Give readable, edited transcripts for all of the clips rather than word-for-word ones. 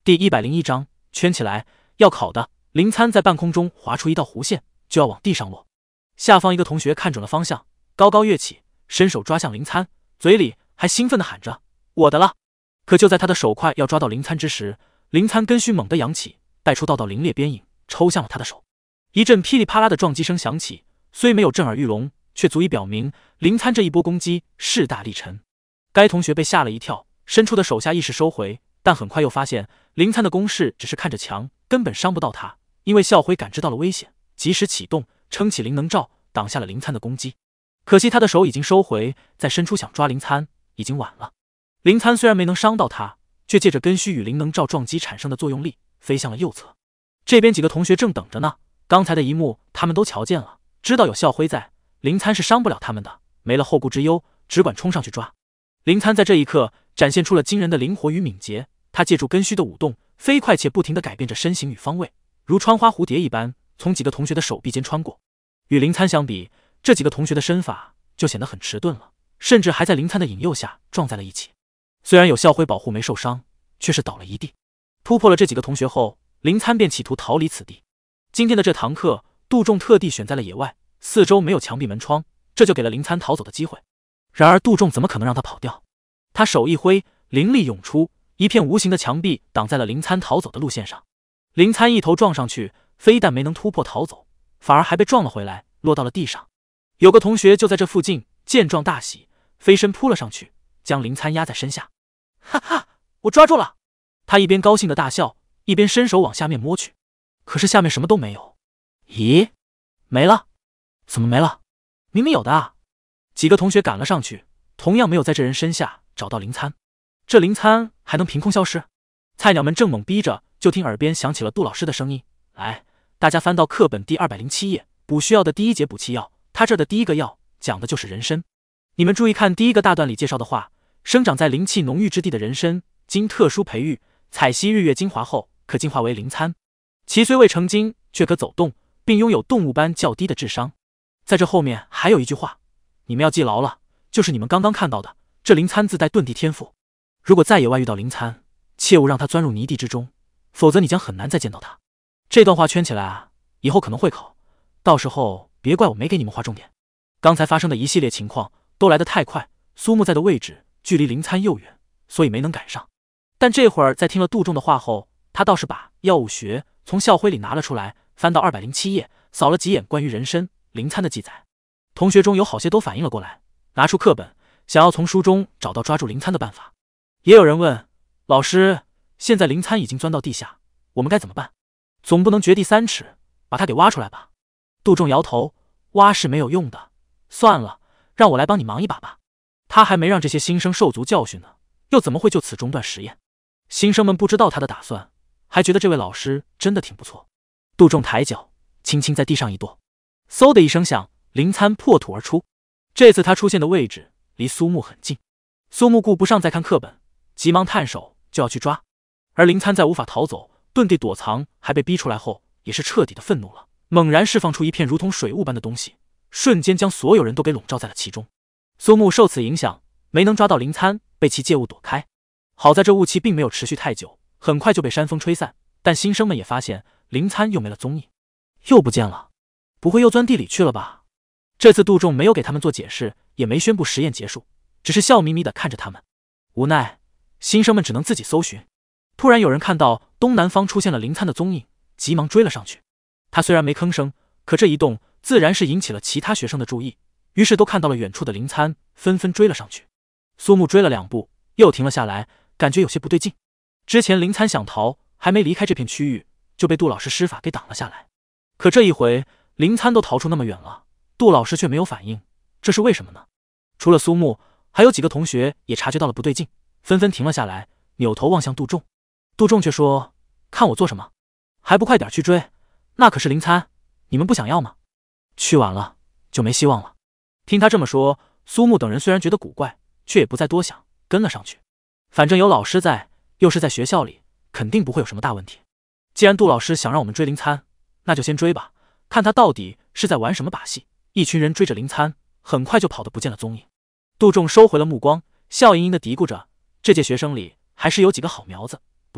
第101章圈起来，要考的。林参在半空中划出一道弧线，就要往地上落。下方一个同学看准了方向，高高跃起，伸手抓向林参，嘴里还兴奋地喊着：“我的了！”可就在他的手快要抓到林参之时，林参根须猛地扬起，带出道道凌冽边影，抽向了他的手。一阵噼里啪啦的撞击声响起，虽没有震耳欲聋，却足以表明林参这一波攻击势大力沉。该同学被吓了一跳，伸出的手下意识收回，但很快又发现林参的攻势只是看着强，根本伤不到他。因为校徽感知到了危险，及时启动，撑起灵能罩，挡下了林参的攻击。可惜他的手已经收回，再伸出想抓林参，已经晚了。林参虽然没能伤到他，却借着根须与灵能罩撞击产生的作用力，飞向了右侧。这边几个同学正等着呢，刚才的一幕他们都瞧见了，知道有校徽在，林参是伤不了他们的，没了后顾之忧，只管冲上去抓。林参在这一刻展现出了惊人的灵活与敏捷，他借助根须的舞动，飞快且不停地改变着身形与方位，如穿花蝴蝶一般从几个同学的手臂间穿过。与林参相比，这几个同学的身法就显得很迟钝了，甚至还在林参的引诱下撞在了一起。虽然有校徽保护没受伤，却是倒了一地。突破了这几个同学后，林参便企图逃离此地。今天的这堂课，杜仲特地选在了野外，四周没有墙壁门窗，这就给了林参逃走的机会。然而杜仲怎么可能让他跑掉？他手一挥，灵力涌出，一片无形的墙壁挡在了林参逃走的路线上。林参一头撞上去，非但没能突破逃走，反而还被撞了回来，落到了地上。有个同学就在这附近，见状大喜，飞身扑了上去，将林参压在身下。哈哈，我抓住了！他一边高兴的大笑，一边伸手往下面摸去，可是下面什么都没有。咦，没了？怎么没了？明明有的啊！几个同学赶了上去，同样没有在这人身下找到林参。这林参还能凭空消失？菜鸟们正懵逼着，就听耳边响起了杜老师的声音：“来，大家翻到课本第207页，补需要的第一节补气药。他这的第一个药讲的就是人参。你们注意看第一个大段里介绍的话，生长在灵气浓郁之地的人参，经特殊培育，采吸日月精华后，可进化为灵参。其虽未成精，却可走动，并拥有动物般较低的智商。”在这后面还有一句话，你们要记牢了，就是你们刚刚看到的，这灵参自带遁地天赋。如果在野外遇到灵参，切勿让他钻入泥地之中，否则你将很难再见到他。这段话圈起来啊，以后可能会考，到时候别怪我没给你们划重点。刚才发生的一系列情况都来得太快，苏木在的位置距离灵参又远，所以没能赶上。但这会儿在听了杜仲的话后，他倒是把药物学从校徽里拿了出来，翻到207页，扫了几眼关于人参、灵参的记载。同学中有好些都反应了过来，拿出课本，想要从书中找到抓住灵参的办法。也有人问老师，现在灵参已经钻到地下，我们该怎么办？总不能掘地3尺把它给挖出来吧？杜仲摇头，挖是没有用的，算了，让我来帮你忙一把吧。他还没让这些新生受足教训呢，又怎么会就此中断实验？新生们不知道他的打算，还觉得这位老师真的挺不错。杜仲抬脚轻轻在地上一跺，嗖的一声响，灵参破土而出。这次他出现的位置离苏木很近，苏木顾不上再看课本，急忙探手就要去抓。而灵参在无法逃走，遁地躲藏，还被逼出来后，也是彻底的愤怒了，猛然释放出一片如同水雾般的东西，瞬间将所有人都给笼罩在了其中。苏木受此影响，没能抓到灵参，被其借物躲开。好在这雾气并没有持续太久，很快就被山风吹散。但新生们也发现灵参又没了踪影，又不见了，不会又钻地里去了吧？这次杜仲没有给他们做解释，也没宣布实验结束，只是笑眯眯地看着他们。无奈，新生们只能自己搜寻。突然有人看到东南方出现了灵参的踪影，急忙追了上去。他虽然没吭声，可这一动自然是引起了其他学生的注意，于是都看到了远处的灵参，纷纷追了上去。苏木追了2步，又停了下来，感觉有些不对劲。之前灵参想逃，还没离开这片区域，就被杜老师施法给挡了下来。可这一回，灵参都逃出那么远了，杜老师却没有反应，这是为什么呢？除了苏木，还有几个同学也察觉到了不对劲，纷纷停了下来，扭头望向杜仲。杜仲却说：“看我做什么？还不快点去追，那可是灵参，你们不想要吗？去晚了就没希望了。”听他这么说，苏木等人虽然觉得古怪，却也不再多想，跟了上去。反正有老师在，又是在学校里，肯定不会有什么大问题。既然杜老师想让我们追灵参，那就先追吧，看他到底是在玩什么把戏。一群人追着灵参，很快就跑得不见了踪影。杜仲收回了目光，笑盈盈地嘀咕着：“这届学生里还是有几个好苗子，不错，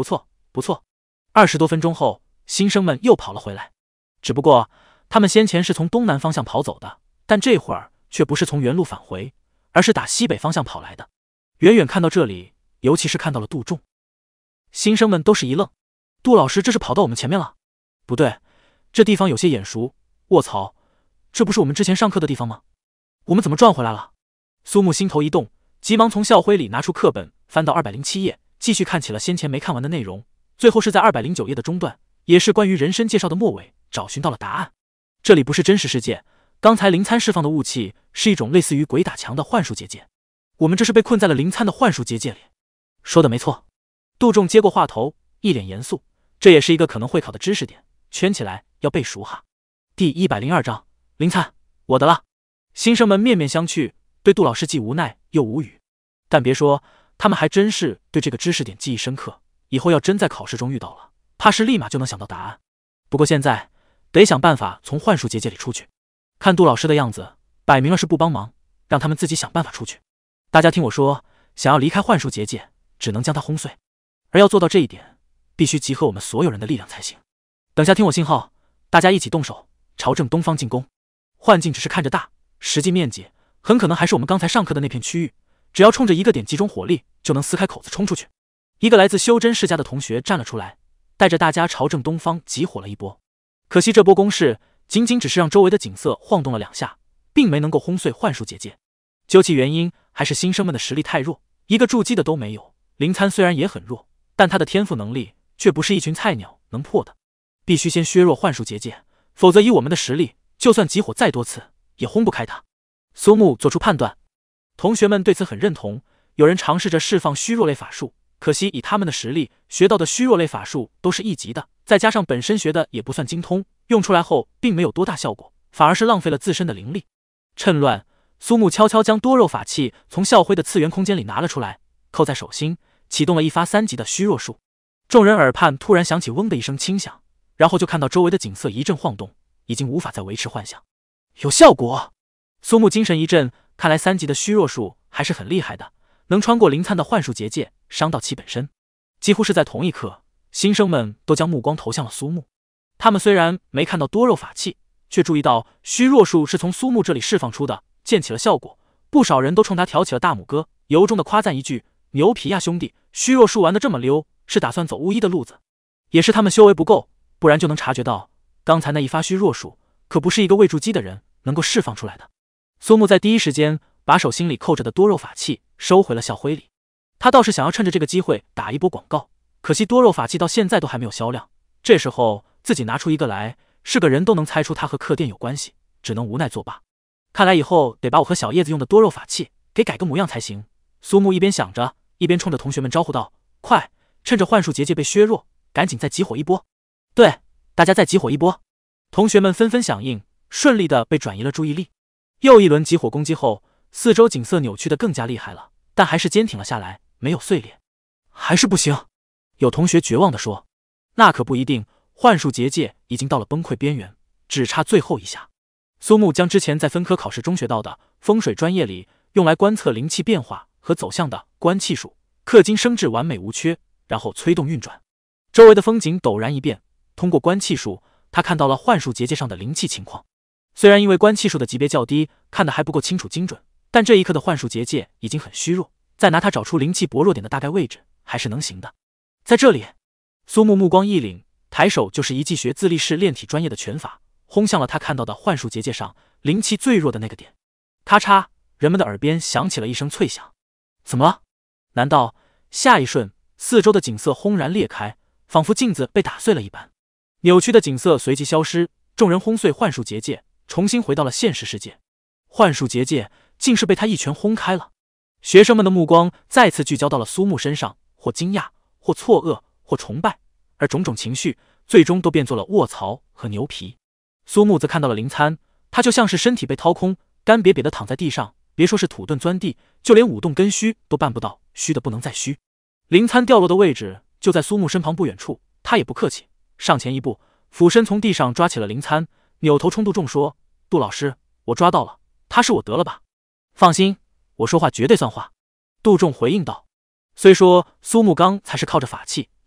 不错。20多分钟后，新生们又跑了回来，只不过他们先前是从东南方向跑走的，但这会儿却不是从原路返回，而是打西北方向跑来的。远远看到这里，尤其是看到了杜仲，新生们都是一愣。杜老师这是跑到我们前面了？不对，这地方有些眼熟。卧槽，这不是我们之前上课的地方吗？我们怎么转回来了？苏木心头一动，急忙从校徽里拿出课本，翻到207页，继续看起了先前没看完的内容。最后是在209页的中段，也是关于人参介绍的末尾，找寻到了答案。这里不是真实世界，刚才灵参释放的雾气是一种类似于鬼打墙的幻术结界。我们这是被困在了灵参的幻术结界里。说的没错。杜仲接过话头，一脸严肃，这也是一个可能会考的知识点，圈起来要背熟哈。第102章，灵参，我的了。新生们面面相觑，对杜老师既无奈又无语。但别说，他们还真是对这个知识点记忆深刻，以后要真在考试中遇到了，怕是立马就能想到答案。不过现在得想办法从幻术结界里出去。看杜老师的样子，摆明了是不帮忙，让他们自己想办法出去。大家听我说，想要离开幻术结界，只能将它轰碎，而要做到这一点，必须集合我们所有人的力量才行。等下听我信号，大家一起动手，朝正东方进攻。幻境只是看着大，实际面积很可能还是我们刚才上课的那片区域，只要冲着一个点集中火力，就能撕开口子冲出去。一个来自修真世家的同学站了出来，带着大家朝正东方集火了一波。可惜这波攻势仅仅只是让周围的景色晃动了2下，并没能够轰碎幻术结界。究其原因，还是新生们的实力太弱，一个筑基的都没有。灵参虽然也很弱，但他的天赋能力却不是一群菜鸟能破的。必须先削弱幻术结界，否则以我们的实力，就算集火再多次，也轰不开它。苏木做出判断，同学们对此很认同。有人尝试着释放虚弱类法术，可惜以他们的实力，学到的虚弱类法术都是1级的，再加上本身学的也不算精通，用出来后并没有多大效果，反而是浪费了自身的灵力。趁乱，苏木悄悄将多肉法器从校徽的次元空间里拿了出来，扣在手心，启动了一发3级的虚弱术。众人耳畔突然响起嗡的一声轻响，然后就看到周围的景色一阵晃动，已经无法再维持幻象。有效果！苏木精神一振，看来3级的虚弱术还是很厉害的，能穿过灵参的幻术结界，伤到其本身。几乎是在同一刻，新生们都将目光投向了苏木。他们虽然没看到多肉法器，却注意到虚弱术是从苏木这里释放出的，见起了效果。不少人都冲他挑起了大拇哥，由衷的夸赞一句：牛皮呀兄弟，虚弱术玩得这么溜，是打算走巫医的路子。也是他们修为不够，不然就能察觉到刚才那一发虚弱术可不是一个未筑基的人能够释放出来的。苏木在第一时间把手心里扣着的多肉法器收回了校徽里，他倒是想要趁着这个机会打一波广告，可惜多肉法器到现在都还没有销量，这时候自己拿出一个来，是个人都能猜出他和客店有关系，只能无奈作罢。看来以后得把我和小叶子用的多肉法器给改个模样才行。苏木一边想着，一边冲着同学们招呼道：快，趁着幻术结界被削弱，赶紧再集火一波。对，大家再集火一波。同学们纷纷响应，顺利的被转移了注意力。又一轮集火攻击后，四周景色扭曲的更加厉害了，但还是坚挺了下来，没有碎裂。还是不行，有同学绝望的说。那可不一定，幻术结界已经到了崩溃边缘，只差最后一下。苏木将之前在分科考试中学到的风水专业里用来观测灵气变化和走向的观气术氪金升至完美无缺，然后催动运转。周围的风景陡然一变，通过观气术，他看到了幻术结界上的灵气情况。虽然因为观气术的级别较低，看得还不够清楚精准，但这一刻的幻术结界已经很虚弱，再拿它找出灵气薄弱点的大概位置，还是能行的。在这里，苏木目光一凛，抬手就是一记学自力式炼体专业的拳法，轰向了他看到的幻术结界上灵气最弱的那个点。咔嚓，人们的耳边响起了一声脆响。怎么了？难道下一瞬，四周的景色轰然裂开，仿佛镜子被打碎了一般，扭曲的景色随即消失，众人轰碎幻术结界，重新回到了现实世界。幻术结界竟是被他一拳轰开了。学生们的目光再次聚焦到了苏木身上，或惊讶，或错愕，或崇拜，而种种情绪最终都变作了卧槽和牛皮。苏木则看到了灵参，他就像是身体被掏空，干瘪瘪的躺在地上，别说是土遁钻地，就连舞动根须都办不到，虚的不能再虚。灵参掉落的位置就在苏木身旁不远处，他也不客气，上前一步，俯身从地上抓起了灵参，扭头冲杜仲说：杜老师，我抓到了，他是我得了吧？放心，我说话绝对算话。杜仲回应道。虽说苏木刚才是靠着法器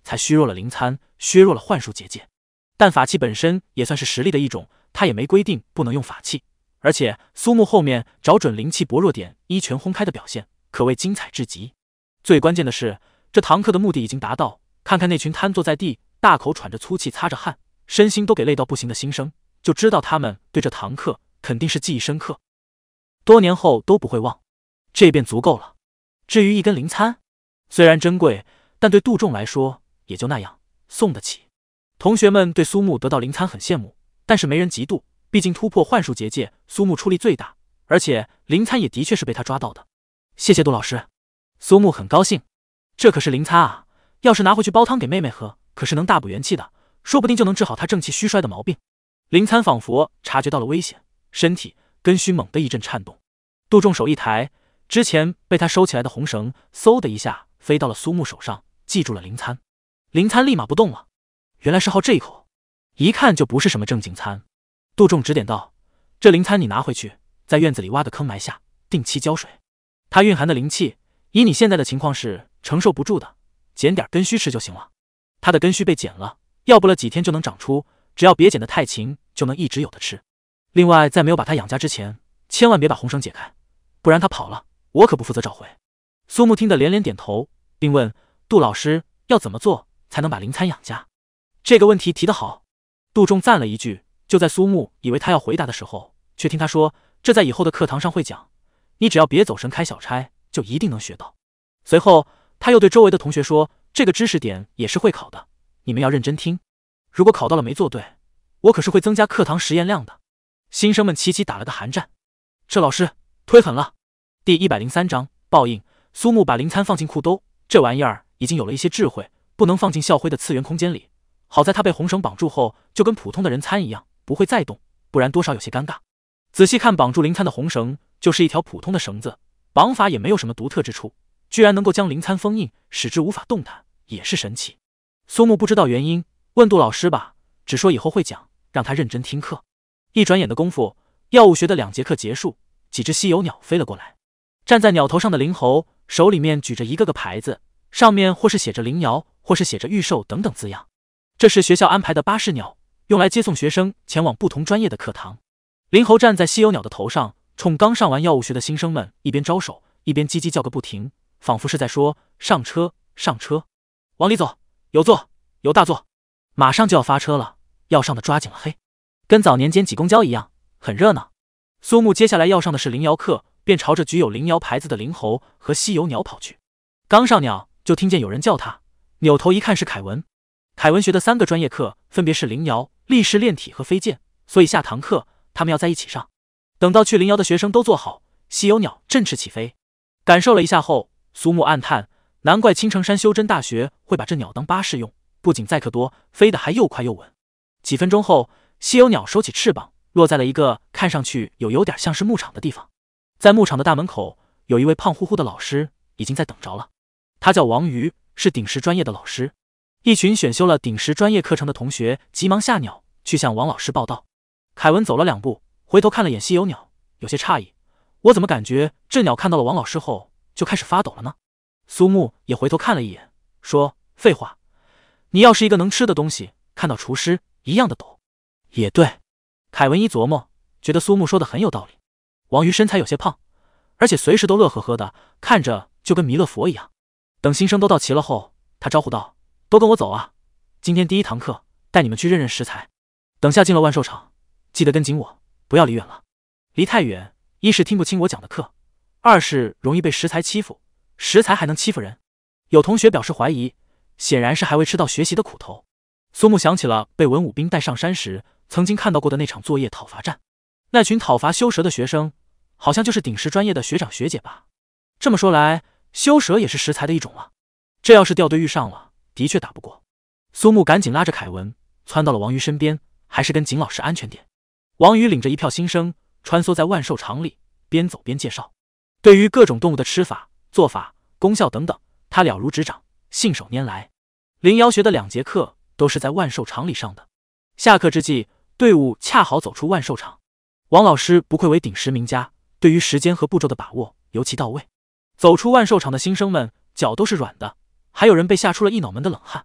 才削弱了灵参，削弱了幻术结界。但法器本身也算是实力的一种，他也没规定不能用法器。而且苏木后面找准灵气薄弱点，一拳轰开的表现可谓精彩至极。最关键的是，这堂课的目的已经达到。看看那群瘫坐在地，大口喘着粗气，擦着汗，身心都给累到不行的新生，就知道他们对这堂课肯定是记忆深刻，多年后都不会忘。这便足够了。至于一根灵参，虽然珍贵，但对杜仲来说也就那样，送得起。同学们对苏木得到灵参很羡慕，但是没人嫉妒，毕竟突破幻术结界，苏木出力最大，而且灵参也的确是被他抓到的。谢谢杜老师。苏木很高兴，这可是灵参啊，要是拿回去煲汤给妹妹喝，可是能大补元气的，说不定就能治好她正气虚衰的毛病。灵参仿佛察觉到了危险，身体根须猛地一阵颤动。杜仲手一抬，之前被他收起来的红绳嗖的一下飞到了苏木手上，记住了灵参。灵参立马不动了，原来是好这一口，一看就不是什么正经参。杜仲指点道：“这灵参你拿回去，在院子里挖个坑埋下，定期浇水。它蕴含的灵气，以你现在的情况是承受不住的，捡点根须吃就行了。它的根须被剪了，要不了几天就能长出，只要别剪得太勤，就能一直有的吃。另外，在没有把它养家之前，千万别把红绳解开，不然它跑了，我可不负责找回。”苏木听得连连点头，并问杜老师要怎么做才能把灵参养家。这个问题提得好。杜仲赞了一句，就在苏木以为他要回答的时候，却听他说：“这在以后的课堂上会讲，你只要别走神开小差，就一定能学到。”随后他又对周围的同学说：“这个知识点也是会考的，你们要认真听。如果考到了没做对，我可是会增加课堂实验量的。”新生们齐齐打了个寒战。这老师忒狠了。第103章报应。苏木把灵参放进裤兜，这玩意儿已经有了一些智慧，不能放进校徽的次元空间里。好在他被红绳绑住后，就跟普通的人参一样，不会再动，不然多少有些尴尬。仔细看绑住灵参的红绳，就是一条普通的绳子，绑法也没有什么独特之处，居然能够将灵参封印，使之无法动弹，也是神奇。苏木不知道原因，问杜老师吧，只说以后会讲，让他认真听课。一转眼的功夫，药物学的2节课结束，几只稀有鸟飞了过来。站在鸟头上的灵猴手里面举着一个个牌子，上面或是写着灵瑶，或是写着御兽等等字样。这是学校安排的巴士鸟，用来接送学生前往不同专业的课堂。灵猴站在稀有鸟的头上，冲刚上完药物学的新生们一边招手，一边叽叽叫个不停，仿佛是在说：“上车，上车，往里走，有座，有大座。”马上就要发车了，要上的抓紧了，嘿，跟早年间挤公交一样，很热闹。苏木接下来要上的是灵瑶课，便朝着举有灵瑶牌子的灵猴和稀有鸟跑去。刚上鸟，就听见有人叫他，扭头一看是凯文。凯文学的3个专业课分别是灵瑶、立式炼体和飞剑，所以下堂课他们要在一起上。等到去灵瑶的学生都坐好，稀有鸟振翅起飞。感受了一下后，苏木暗叹，难怪青城山修真大学会把这鸟当巴士用，不仅载客多，飞得还又快又稳。几分钟后，稀有鸟收起翅膀，落在了一个看上去有点像是牧场的地方。在牧场的大门口，有一位胖乎乎的老师已经在等着了。他叫王瑜，是鼎石专业的老师。一群选修了鼎石专业课程的同学急忙下鸟去向王老师报道。凯文走了2步，回头看了眼稀有鸟，有些诧异：“我怎么感觉这鸟看到了王老师后就开始发抖了呢？”苏木也回头看了一眼，说：“废话，你要是一个能吃的东西，看到厨师一样的抖。”也对，凯文一琢磨，觉得苏木说的很有道理。王瑜身材有些胖，而且随时都乐呵呵的，看着就跟弥勒佛一样。等新生都到齐了后，他招呼道：“都跟我走啊！今天第1堂课，带你们去认认食材。等下进了万寿场，记得跟紧我，不要离远了。离太远，一是听不清我讲的课，二是容易被食材欺负，食材还能欺负人。”有同学表示怀疑，显然是还未吃到学习的苦头。苏木想起了被文武兵带上山时曾经看到过的那场作业讨伐战，那群讨伐修蛇的学生，好像就是鼎石专业的学长学姐吧。这么说来，修蛇也是食材的一种了。这要是掉队遇上了，的确打不过。苏木赶紧拉着凯文窜到了王瑜身边，还是跟景老师安全点。王瑜领着一票新生穿梭在万寿场里，边走边介绍。对于各种动物的吃法、做法、功效等等，他了如指掌，信手拈来。灵瑶学的2节课都是在万寿场里上的。下课之际，队伍恰好走出万寿场。王老师不愧为鼎石名家，对于时间和步骤的把握尤其到位。走出万寿场的新生们脚都是软的，还有人被吓出了一脑门的冷汗。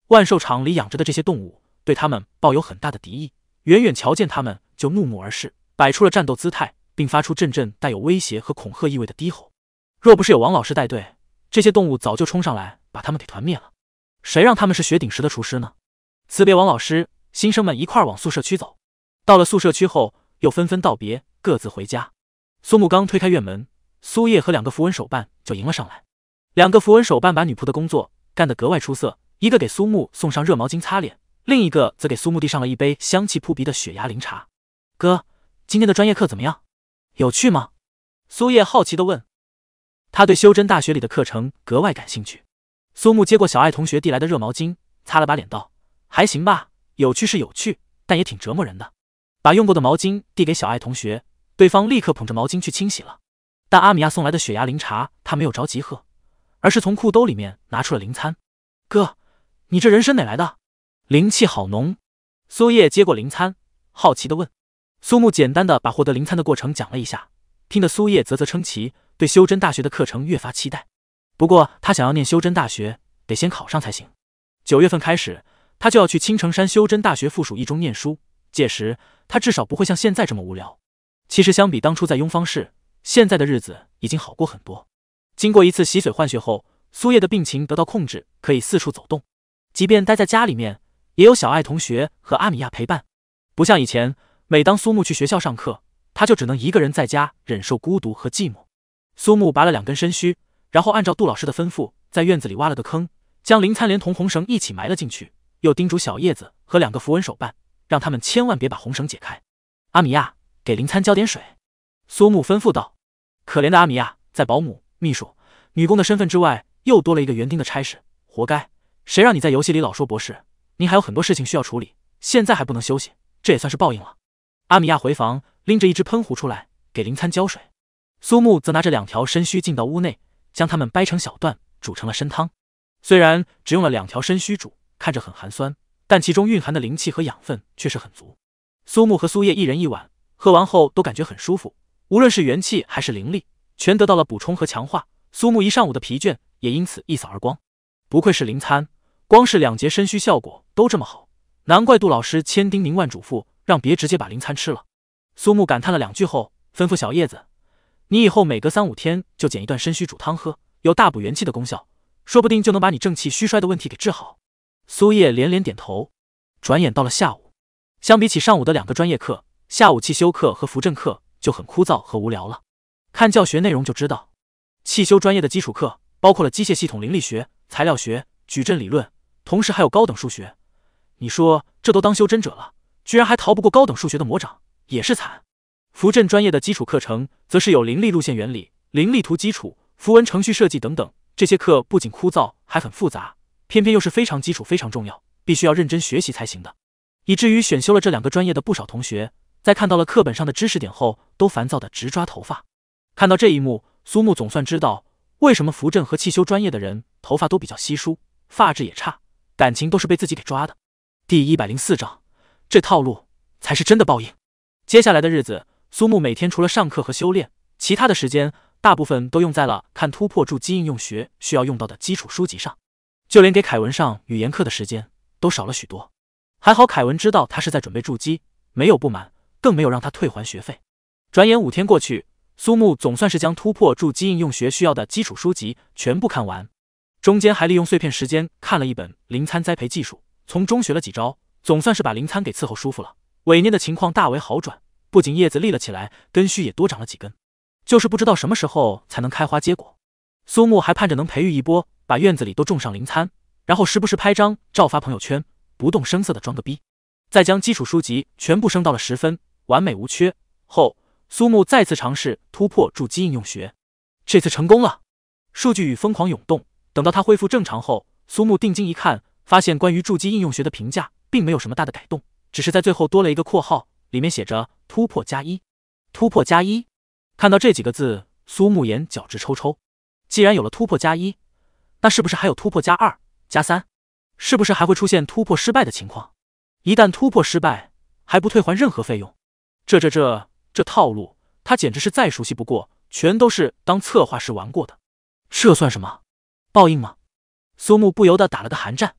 万寿场里养着的这些动物对他们抱有很大的敌意，远远瞧见他们就怒目而视，摆出了战斗姿态，并发出阵阵带有威胁和恐吓意味的低吼。若不是有王老师带队，这些动物早就冲上来把他们给团灭了。谁让他们是雪顶石的厨师呢？辞别王老师，新生们一块儿往宿舍区走。到了宿舍区后，又纷纷道别，各自回家。苏木刚推开院门，苏叶和2个符文手办就迎了上来。2个符文手办把女仆的工作干得格外出色，一个给苏木送上热毛巾擦脸，另一个则给苏木递上了一杯香气扑鼻的雪芽灵茶。哥，今天的专业课怎么样？有趣吗？苏叶好奇地问。他对修真大学里的课程格外感兴趣。苏木接过小爱同学递来的热毛巾，擦了把脸道：还行吧，有趣是有趣，但也挺折磨人的。把用过的毛巾递给小爱同学，对方立刻捧着毛巾去清洗了。但阿米亚送来的雪芽灵茶他没有着急喝，而是从裤兜里面拿出了灵餐。哥，你这人参哪来的？灵气好浓。苏叶接过灵餐，好奇地问。苏木简单的把获得灵餐的过程讲了一下，听得苏叶啧啧称奇，对修真大学的课程越发期待。不过他想要念修真大学，得先考上才行。9月份开始，他就要去青城山修真大学附属一中念书，届时他至少不会像现在这么无聊。其实相比当初在雍方市，现在的日子已经好过很多。经过一次洗髓换血后，苏叶的病情得到控制，可以四处走动。即便待在家里面，也有小爱同学和阿米亚陪伴。不像以前，每当苏木去学校上课，他就只能一个人在家忍受孤独和寂寞。苏木拔了2根参须，然后按照杜老师的吩咐，在院子里挖了个坑，将灵餐连同红绳一起埋了进去，又叮嘱小叶子和2个符文手办，让他们千万别把红绳解开。阿米亚，给灵餐浇点水。苏木吩咐道。可怜的阿米亚，在保姆、秘书、女工的身份之外，又多了一个园丁的差事，活该！谁让你在游戏里老说博士？您还有很多事情需要处理，现在还不能休息，这也算是报应了。阿米亚回房，拎着一只喷壶出来，给灵餐浇水。苏木则拿着2条参须进到屋内，将它们掰成小段，煮成了参汤。虽然只用了2条参须煮，看着很寒酸，但其中蕴含的灵气和养分却是很足。苏木和苏叶一人一碗，喝完后都感觉很舒服，无论是元气还是灵力，全得到了补充和强化。苏木一上午的疲倦也因此一扫而光。不愧是灵餐，光是2节参须效果都这么好，难怪杜老师千叮咛万嘱咐，让别直接把灵餐吃了。苏木感叹了2句后，吩咐小叶子：你以后每隔3、5天就捡一段参须煮汤喝，有大补元气的功效，说不定就能把你正气虚衰的问题给治好。苏叶连连点头。转眼到了下午，相比起上午的2个专业课，下午汽修课和符阵课就很枯燥和无聊了。看教学内容就知道，汽修专业的基础课包括了机械系统灵力学、材料学、矩阵理论，同时还有高等数学。你说这都当修真者了，居然还逃不过高等数学的魔掌，也是惨。符阵专业的基础课程则是有灵力路线原理、灵力图基础、符文程序设计等等，这些课不仅枯燥还很复杂，偏偏又是非常基础非常重要，必须要认真学习才行的。以至于选修了这2个专业的不少同学，在看到了课本上的知识点后，都烦躁的直抓头发。看到这一幕，苏木总算知道为什么符阵和汽修专业的人头发都比较稀疏，发质也差，感情都是被自己给抓的。第104章，这套路才是真的报应。接下来的日子，苏木每天除了上课和修炼，其他的时间大部分都用在了看突破筑基应用学需要用到的基础书籍上，就连给凯文上语言课的时间都少了许多。还好凯文知道他是在准备筑基，没有不满，更没有让他退还学费。转眼5天过去，苏木总算是将突破筑基应用学需要的基础书籍全部看完，中间还利用碎片时间看了一本灵参栽培技术，从中学了几招，总算是把灵参给伺候舒服了。尾念的情况大为好转，不仅叶子立了起来，根须也多长了几根，就是不知道什么时候才能开花结果。苏木还盼着能培育一波，把院子里都种上灵参，然后时不时拍张照发朋友圈，不动声色的装个逼。再将基础书籍全部升到了10分，完美无缺后，苏木再次尝试突破筑基应用学，这次成功了。数据与疯狂涌动，等到他恢复正常后，苏木定睛一看，发现关于筑基应用学的评价并没有什么大的改动，只是在最后多了一个括号，里面写着突破+1。突破+1，看到这几个字，苏木眼角直抽抽。既然有了突破+1，那是不是还有突破+2、+3？是不是还会出现突破失败的情况？一旦突破失败，还不退还任何费用？这套路，他简直是再熟悉不过，全都是当策划师玩过的。这算什么？报应吗？苏木不由得打了个寒战。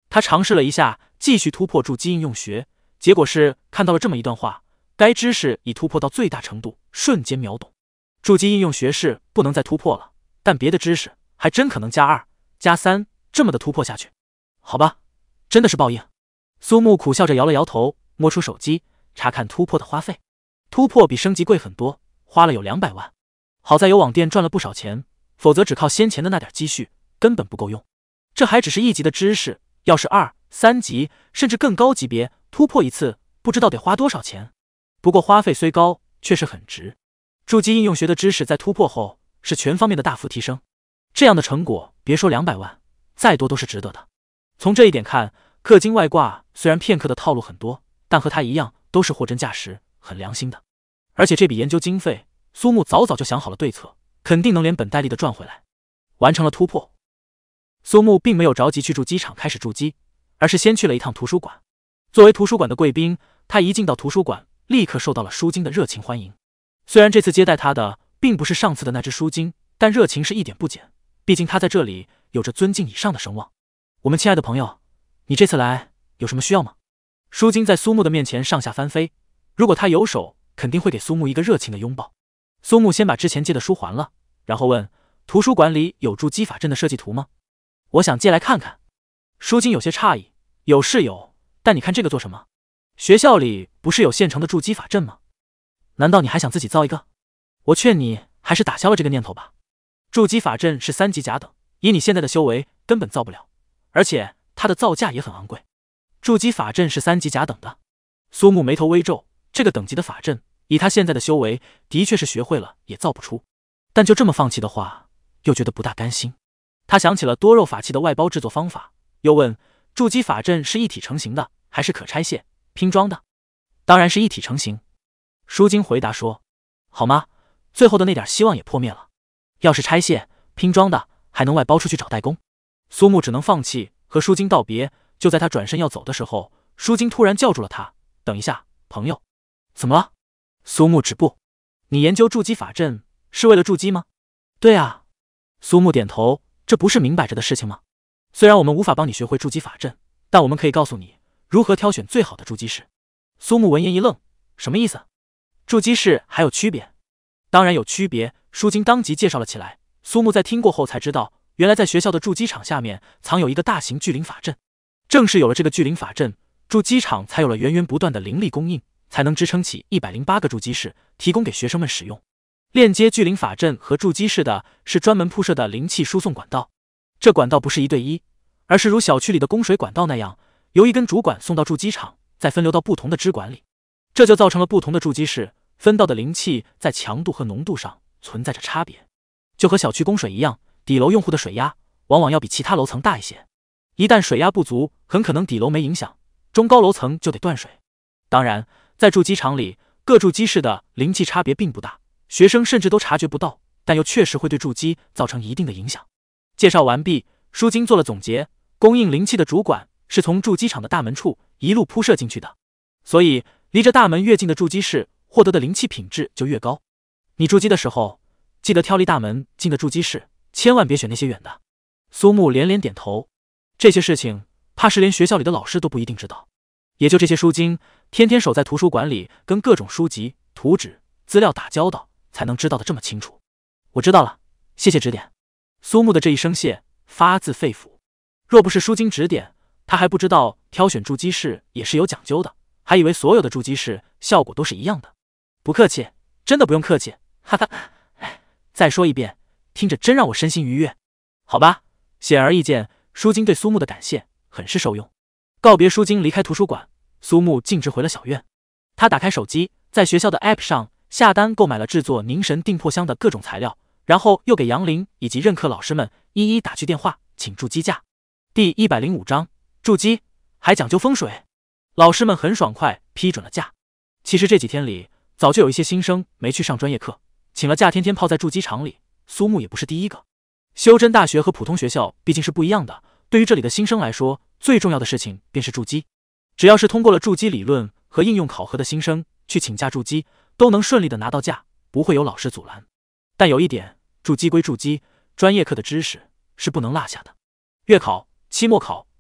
他尝试了一下继续突破筑基应用学，结果是看到了这么一段话：该知识已突破到最大程度，瞬间秒懂。筑基应用学是不能再突破了，但别的知识还真可能加2、加3这么的突破下去。好吧，真的是报应。苏木苦笑着摇了摇头，摸出手机查看突破的花费。突破比升级贵很多，花了有200万。好在有网店赚了不少钱，否则只靠先前的那点积蓄根本不够用。这还只是1级的知识，要是2、3级甚至更高级别突破一次，不知道得花多少钱。不过花费虽高，却是很值。筑基应用学的知识在突破后是全方面的大幅提升，这样的成果别说200万，再多都是值得的。从这一点看，氪金外挂虽然片刻的套路很多，但和他一样都是货真价实，很良心的。而且这笔研究经费，苏木早就想好了对策，肯定能连本带利的赚回来。完成了突破，苏木并没有着急去筑基场开始筑基，而是先去了一趟图书馆。作为图书馆的贵宾，他一进到图书馆，立刻受到了书精的热情欢迎。虽然这次接待他的并不是上次的那只书精，但热情是一点不减，毕竟他在这里有着尊敬以上的声望。我们亲爱的朋友，你这次来有什么需要吗？书精在苏木的面前上下翻飞，如果他有手，肯定会给苏木一个热情的拥抱。苏木先把之前借的书还了，然后问：图书馆里有筑基法阵的设计图吗？我想借来看看。书精有些诧异：有是有，但你看这个做什么？学校里不是有现成的筑基法阵吗？难道你还想自己造一个？我劝你还是打消了这个念头吧。筑基法阵是3级甲等，以你现在的修为根本造不了，而且它的造价也很昂贵。筑基法阵是3级甲等的。苏木眉头微皱，这个等级的法阵，以他现在的修为，的确是学会了也造不出。但就这么放弃的话，又觉得不大甘心。他想起了多肉法器的外包制作方法，又问：筑基法阵是一体成型的，还是可拆卸拼装的？当然是一体成型。书精回答说：好吗？最后的那点希望也破灭了。要是拆卸拼装的，还能外包出去找代工。苏木只能放弃，和书精道别。就在他转身要走的时候，书精突然叫住了他：等一下，朋友。怎么了？苏木止步。你研究筑基法阵是为了筑基吗？对啊。苏木点头，这不是明摆着的事情吗？虽然我们无法帮你学会筑基法阵，但我们可以告诉你如何挑选最好的筑基师。苏木闻言一愣，什么意思？筑基师还有区别？当然有区别，书精当即介绍了起来。苏木在听过后才知道，原来在学校的筑基场下面藏有一个大型聚灵法阵，正是有了这个聚灵法阵，筑基场才有了源源不断的灵力供应，才能支撑起108个筑基室，提供给学生们使用。链接聚灵法阵和筑基室的是专门铺设的灵气输送管道，这管道不是1对1，而是如小区里的供水管道那样，由一根主管送到筑基场，再分流到不同的支管里。这就造成了不同的筑基室分到的灵气在强度和浓度上存在着差别，就和小区供水一样，底楼用户的水压往往要比其他楼层大一些。一旦水压不足，很可能底楼没影响，中高楼层就得断水。当然，在筑基场里，各筑基室的灵气差别并不大，学生甚至都察觉不到，但又确实会对筑基造成一定的影响。介绍完毕，书精做了总结：供应灵气的主管是从筑基场的大门处一路铺设进去的，所以离着大门越近的筑基室获得的灵气品质就越高。你筑基的时候，记得挑离大门近的筑基室，千万别选那些远的。苏木连连点头，这些事情怕是连学校里的老师都不一定知道，也就这些书精天天守在图书馆里，跟各种书籍、图纸、资料打交道，才能知道的这么清楚。我知道了，谢谢指点。苏木的这一声谢发自肺腑，若不是书精指点，他还不知道挑选筑基室也是有讲究的，还以为所有的筑基室效果都是一样的。不客气，真的不用客气，哈哈。再说一遍，听着真让我身心愉悦。好吧，显而易见，书精对苏木的感谢很是受用。告别书精离开图书馆，苏木径直回了小院。他打开手机，在学校的 App 上下单购买了制作凝神定魄香的各种材料，然后又给杨林以及任课老师们一一打去电话，请筑基假。第105章筑基还讲究风水，老师们很爽快批准了假。其实这几天里早就有一些新生没去上专业课，请了假天天泡在筑基场里，苏木也不是第一个。修真大学和普通学校毕竟是不一样的，对于这里的新生来说，最重要的事情便是筑基。只要是通过了筑基理论和应用考核的新生去请假筑基，都能顺利的拿到假，不会有老师阻拦。但有一点，筑基归筑基，专业课的知识是不能落下的。月考、期末考、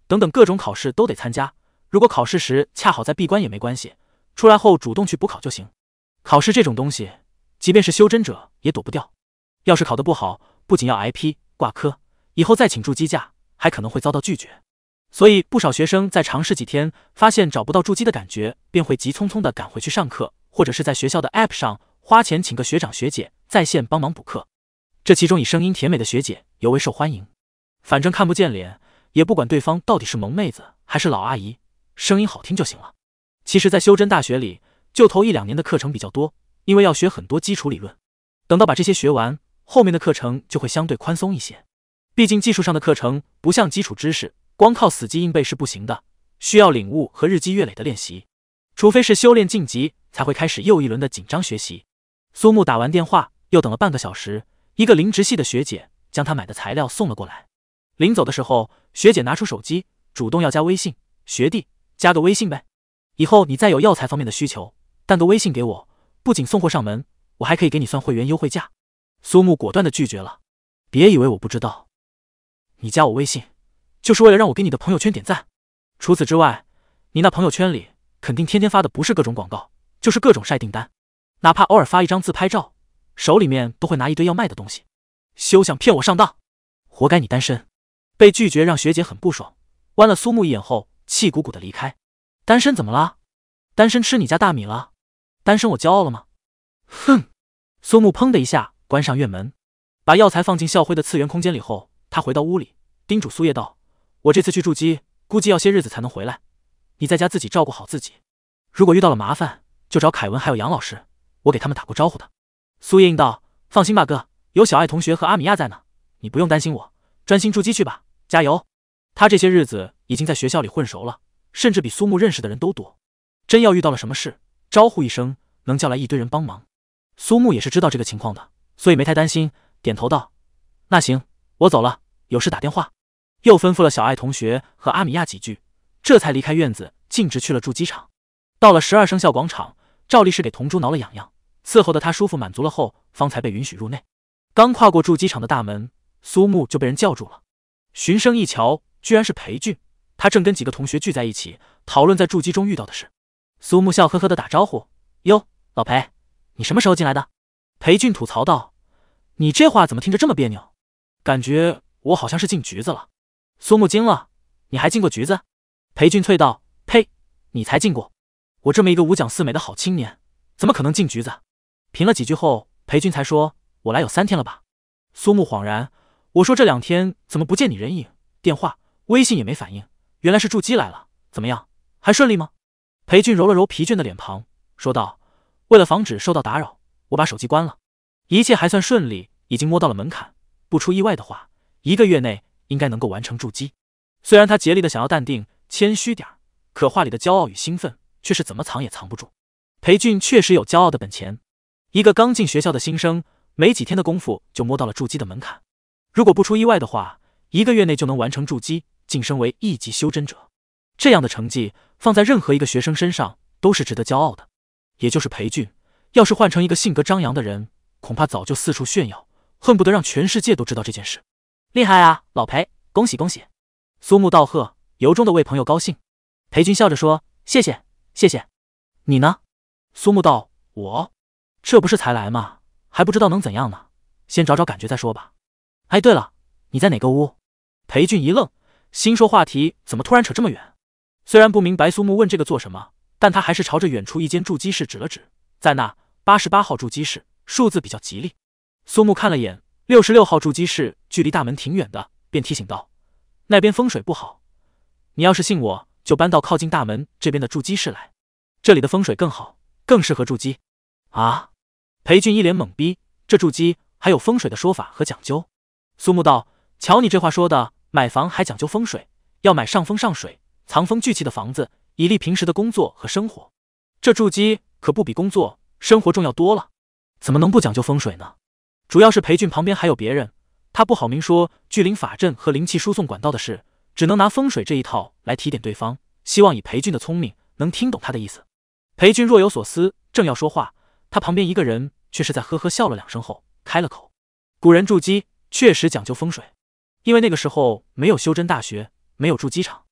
等等各种考试都得参加。如果考试时恰好在闭关也没关系，出来后主动去补考就行。考试这种东西，即便是修真者也躲不掉。要是考得不好，不仅要挨批挂科，以后再请筑基假还可能会遭到拒绝。所以不少学生在尝试几天，发现找不到筑基的感觉，便会急匆匆地赶回去上课，或者是在学校的 App 上花钱请个学长学姐在线帮忙补课。这其中以声音甜美的学姐尤为受欢迎，反正看不见脸，也不管对方到底是萌妹子还是老阿姨，声音好听就行了。其实在修真大学里，就头1-2年的课程比较多，因为要学很多基础理论，等到把这些学完，后面的课程就会相对宽松一些。毕竟技术上的课程不像基础知识，光靠死记硬背是不行的，需要领悟和日积月累的练习。除非是修炼晋级，才会开始又一轮的紧张学习。苏木打完电话，又等了半个小时，一个灵职系的学姐将他买的材料送了过来。临走的时候，学姐拿出手机，主动要加微信，学弟，加个微信呗。以后你再有药材方面的需求，弹个微信给我，不仅送货上门，我还可以给你算会员优惠价。苏木果断地拒绝了。别以为我不知道，你加我微信就是为了让我给你的朋友圈点赞。除此之外，你那朋友圈里肯定天天发的不是各种广告，就是各种晒订单，哪怕偶尔发一张自拍照，手里面都会拿一堆要卖的东西，休想骗我上当，活该你单身。被拒绝让学姐很不爽，剜了苏木一眼后气鼓鼓的离开。单身怎么了？单身吃你家大米了？单身我骄傲了吗？哼！苏木砰的一下关上院门，把药材放进校徽的次元空间里后，他回到屋里，叮嘱苏叶道：我这次去筑基，估计要些日子才能回来，你在家自己照顾好自己，如果遇到了麻烦，就找凯文还有杨老师，我给他们打过招呼的。苏叶应道：放心吧哥，有小爱同学和阿米亚在呢，你不用担心我，专心筑基去吧，加油。他这些日子已经在学校里混熟了，甚至比苏木认识的人都多，真要遇到了什么事，招呼一声能叫来一堆人帮忙。苏木也是知道这个情况的，所以没太担心，点头道：那行，我走了，有事打电话。又吩咐了小爱同学和阿米亚几句，这才离开院子，径直去了筑基场。到了12生肖广场，照例是给童珠挠了痒痒，伺候的他舒服满足了后，方才被允许入内。刚跨过筑基场的大门，苏木就被人叫住了。循声一瞧，居然是裴俊，他正跟几个同学聚在一起，讨论在筑基中遇到的事。苏木笑呵呵的打招呼：哟，老裴，你什么时候进来的？裴俊吐槽道：你这话怎么听着这么别扭？感觉我好像是进局子了。苏木惊了：你还进过局子？裴俊啐道：呸，你才进过，我这么一个五讲四美的好青年，怎么可能进局子？评了几句后，裴俊才说：我来有3天了吧。苏木恍然：我说这2天怎么不见你人影，电话微信也没反应，原来是筑基来了，怎么样，还顺利吗？裴俊揉了揉疲倦的脸庞，说道：为了防止受到打扰，我把手机关了，一切还算顺利，已经摸到了门槛，不出意外的话，1个月内应该能够完成筑基。虽然他竭力的想要淡定谦虚点，可话里的骄傲与兴奋却是怎么藏也藏不住。裴俊确实有骄傲的本钱，一个刚进学校的新生，没几天的功夫就摸到了筑基的门槛，如果不出意外的话，1个月内就能完成筑基，晋升为1级修真者。这样的成绩放在任何一个学生身上都是值得骄傲的。也就是裴俊，要是换成一个性格张扬的人，恐怕早就四处炫耀，恨不得让全世界都知道这件事。厉害啊，老裴，恭喜恭喜！苏木道贺，由衷的为朋友高兴。裴俊笑着说：谢谢谢谢。你呢？苏木道：我这不是才来吗，还不知道能怎样呢，先找找感觉再说吧。哎，对了，你在哪个屋？裴俊一愣，心说话题怎么突然扯这么远？虽然不明白苏木问这个做什么，但他还是朝着远处一间筑基室指了指，在那88号筑基室，数字比较吉利。苏木看了眼66号筑基室，距离大门挺远的，便提醒道：那边风水不好，你要是信我，就搬到靠近大门这边的筑基室来，这里的风水更好，更适合筑基。啊！裴俊一脸懵逼，这筑基还有风水的说法和讲究？苏木道：瞧你这话说的，买房还讲究风水，要买上风上水、藏风聚气的房子，以利平时的工作和生活。这筑基可不比工作生活重要多了，怎么能不讲究风水呢？主要是裴俊旁边还有别人，他不好明说聚灵法阵和灵气输送管道的事，只能拿风水这一套来提点对方，希望以裴俊的聪明能听懂他的意思。裴俊若有所思，正要说话，他旁边一个人却是在呵呵笑了2声后开了口：古人筑基确实讲究风水，因为那个时候没有修真大学，没有筑基场，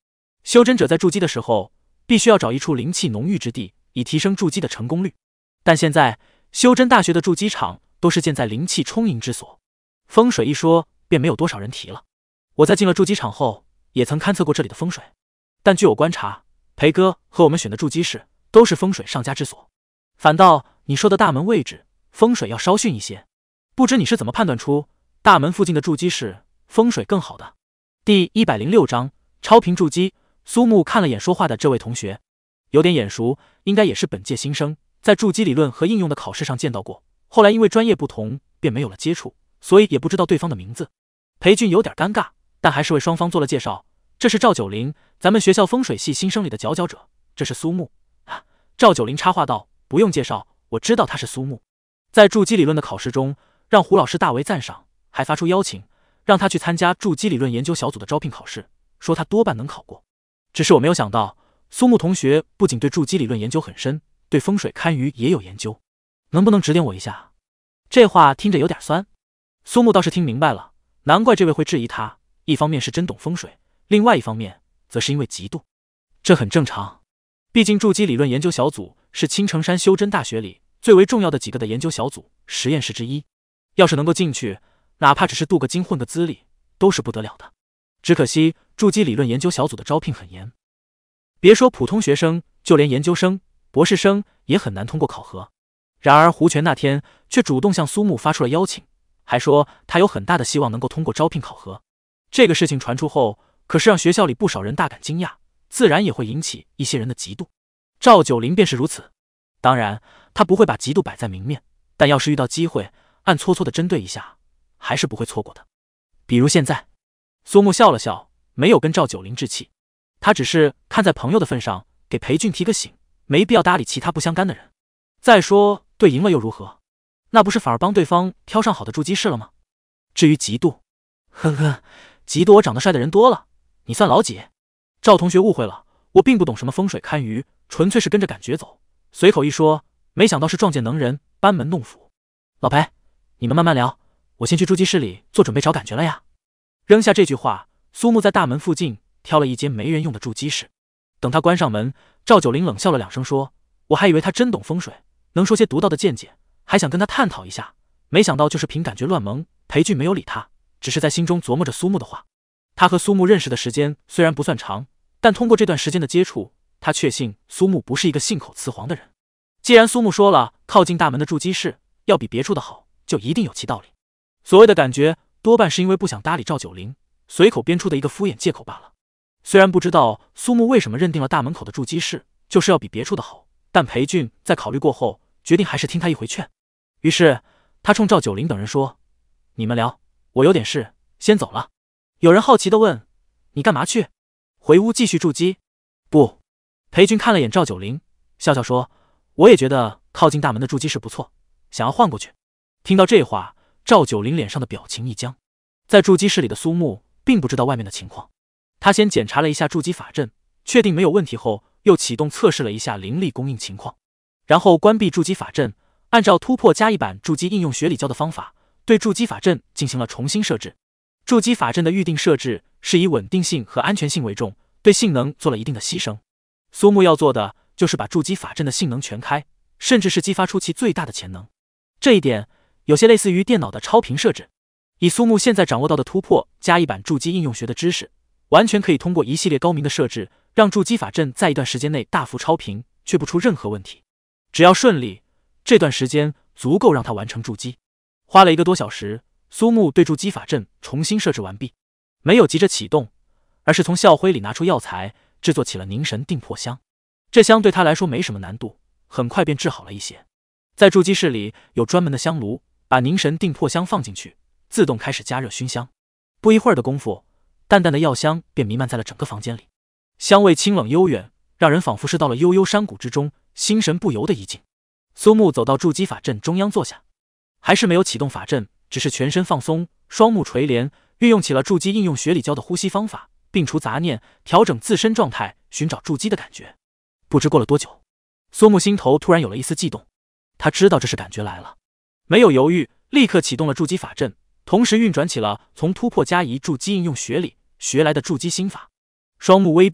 修真者在筑基的时候，必须要找一处灵气浓郁之地，以提升筑基的成功率。但现在修真大学的筑基场都是建在灵气充盈之所，风水一说便没有多少人提了。我在进了筑基场后，也曾勘测过这里的风水，但据我观察，裴哥和我们选的筑基室都是风水上佳之所，反倒你说的大门位置风水要稍逊一些。不知你是怎么判断出大门附近的筑基室风水更好的？第106章超频筑基。苏木看了眼说话的这位同学，有点眼熟，应该也是本届新生，在筑基理论和应用的考试上见到过，后来因为专业不同便没有了接触，所以也不知道对方的名字。裴俊有点尴尬，但还是为双方做了介绍。这是赵九龄，咱们学校风水系新生里的佼佼者。这是苏木。赵九龄插话道：“不用介绍，我知道他是苏木。在筑基理论的考试中，让胡老师大为赞赏，还发出邀请，让他去参加筑基理论研究小组的招聘考试，说他多半能考过。只是我没有想到，苏木同学不仅对筑基理论研究很深，对风水堪舆也有研究。能不能指点我一下？”这话听着有点酸。苏木倒是听明白了，难怪这位会质疑他，一方面是真懂风水，另外一方面则是因为嫉妒。这很正常，毕竟筑基理论研究小组是青城山修真大学里最为重要的几个的研究小组实验室之一，要是能够进去，哪怕只是镀个金混个资历，都是不得了的。只可惜筑基理论研究小组的招聘很严，别说普通学生，就连研究生、博士生也很难通过考核。然而胡全那天却主动向苏木发出了邀请，还说他有很大的希望能够通过招聘考核。这个事情传出后，可是让学校里不少人大感惊讶，自然也会引起一些人的嫉妒。赵九龄便是如此，当然他不会把嫉妒摆在明面，但要是遇到机会，暗搓搓的针对一下，还是不会错过的。比如现在。苏木笑了笑，没有跟赵九龄置气，他只是看在朋友的份上，给裴俊提个醒，没必要搭理其他不相干的人。再说对赢了又如何？那不是反而帮对方挑上好的筑基室了吗？至于嫉妒，呵呵，嫉妒我长得帅的人多了，你算老几？赵同学误会了，我并不懂什么风水堪舆，纯粹是跟着感觉走，随口一说，没想到是撞见能人，班门弄斧。老裴，你们慢慢聊，我先去筑基室里做准备找感觉了呀。扔下这句话，苏木在大门附近挑了一间没人用的筑基室。等他关上门，赵九龄冷笑了两声说：“我还以为他真懂风水，能说些独到的见解，还想跟他探讨一下，没想到就是凭感觉乱蒙。”裴俊没有理他，只是在心中琢磨着苏木的话。他和苏木认识的时间虽然不算长，但通过这段时间的接触，他确信苏木不是一个信口雌黄的人。既然苏木说了靠近大门的筑基室要比别处的好，就一定有其道理。所谓的感觉多半是因为不想搭理赵九龄，随口编出的一个敷衍借口罢了。虽然不知道苏木为什么认定了大门口的筑基室就是要比别处的好，但裴俊在考虑过后，决定还是听他一回劝。于是他冲赵九龄等人说：“你们聊，我有点事，先走了。”有人好奇地问：“你干嘛去？回屋继续筑基？”不。裴俊看了眼赵九龄，笑笑说：“我也觉得靠近大门的筑基室不错，想要换过去。”听到这话，赵九龄脸上的表情一僵。在筑基室里的苏木并不知道外面的情况，他先检查了一下筑基法阵，确定没有问题后，又启动测试了一下灵力供应情况，然后关闭筑基法阵，按照突破加一版筑基应用学里教的方法，对筑基法阵进行了重新设置。筑基法阵的预定设置是以稳定性和安全性为重，对性能做了一定的牺牲。苏木要做的就是把筑基法阵的性能全开，甚至是激发出其最大的潜能。这一点有些类似于电脑的超频设置。以苏木现在掌握到的突破加一版筑基应用学的知识，完全可以通过一系列高明的设置，让筑基法阵在一段时间内大幅超频，却不出任何问题。只要顺利，这段时间足够让他完成筑基。花了1个多小时，苏木对筑基法阵重新设置完毕，没有急着启动，而是从校徽里拿出药材，制作起了凝神定魄香。这香对他来说没什么难度，很快便治好了一些。在筑基室里有专门的香炉，把凝神定魄香放进去，自动开始加热熏香。不一会儿的功夫，淡淡的药香便弥漫在了整个房间里，香味清冷悠远，让人仿佛是到了悠悠山谷之中，心神不由的一静。苏木走到筑基法阵中央坐下，还是没有启动法阵，只是全身放松，双目垂帘，运用起了筑基应用学里教的呼吸方法，摒除杂念，调整自身状态，寻找筑基的感觉。不知过了多久，苏木心头突然有了一丝悸动，他知道这是感觉来了，没有犹豫，立刻启动了筑基法阵，同时运转起了从突破加一筑基应用学里学来的筑基心法。双目微闭，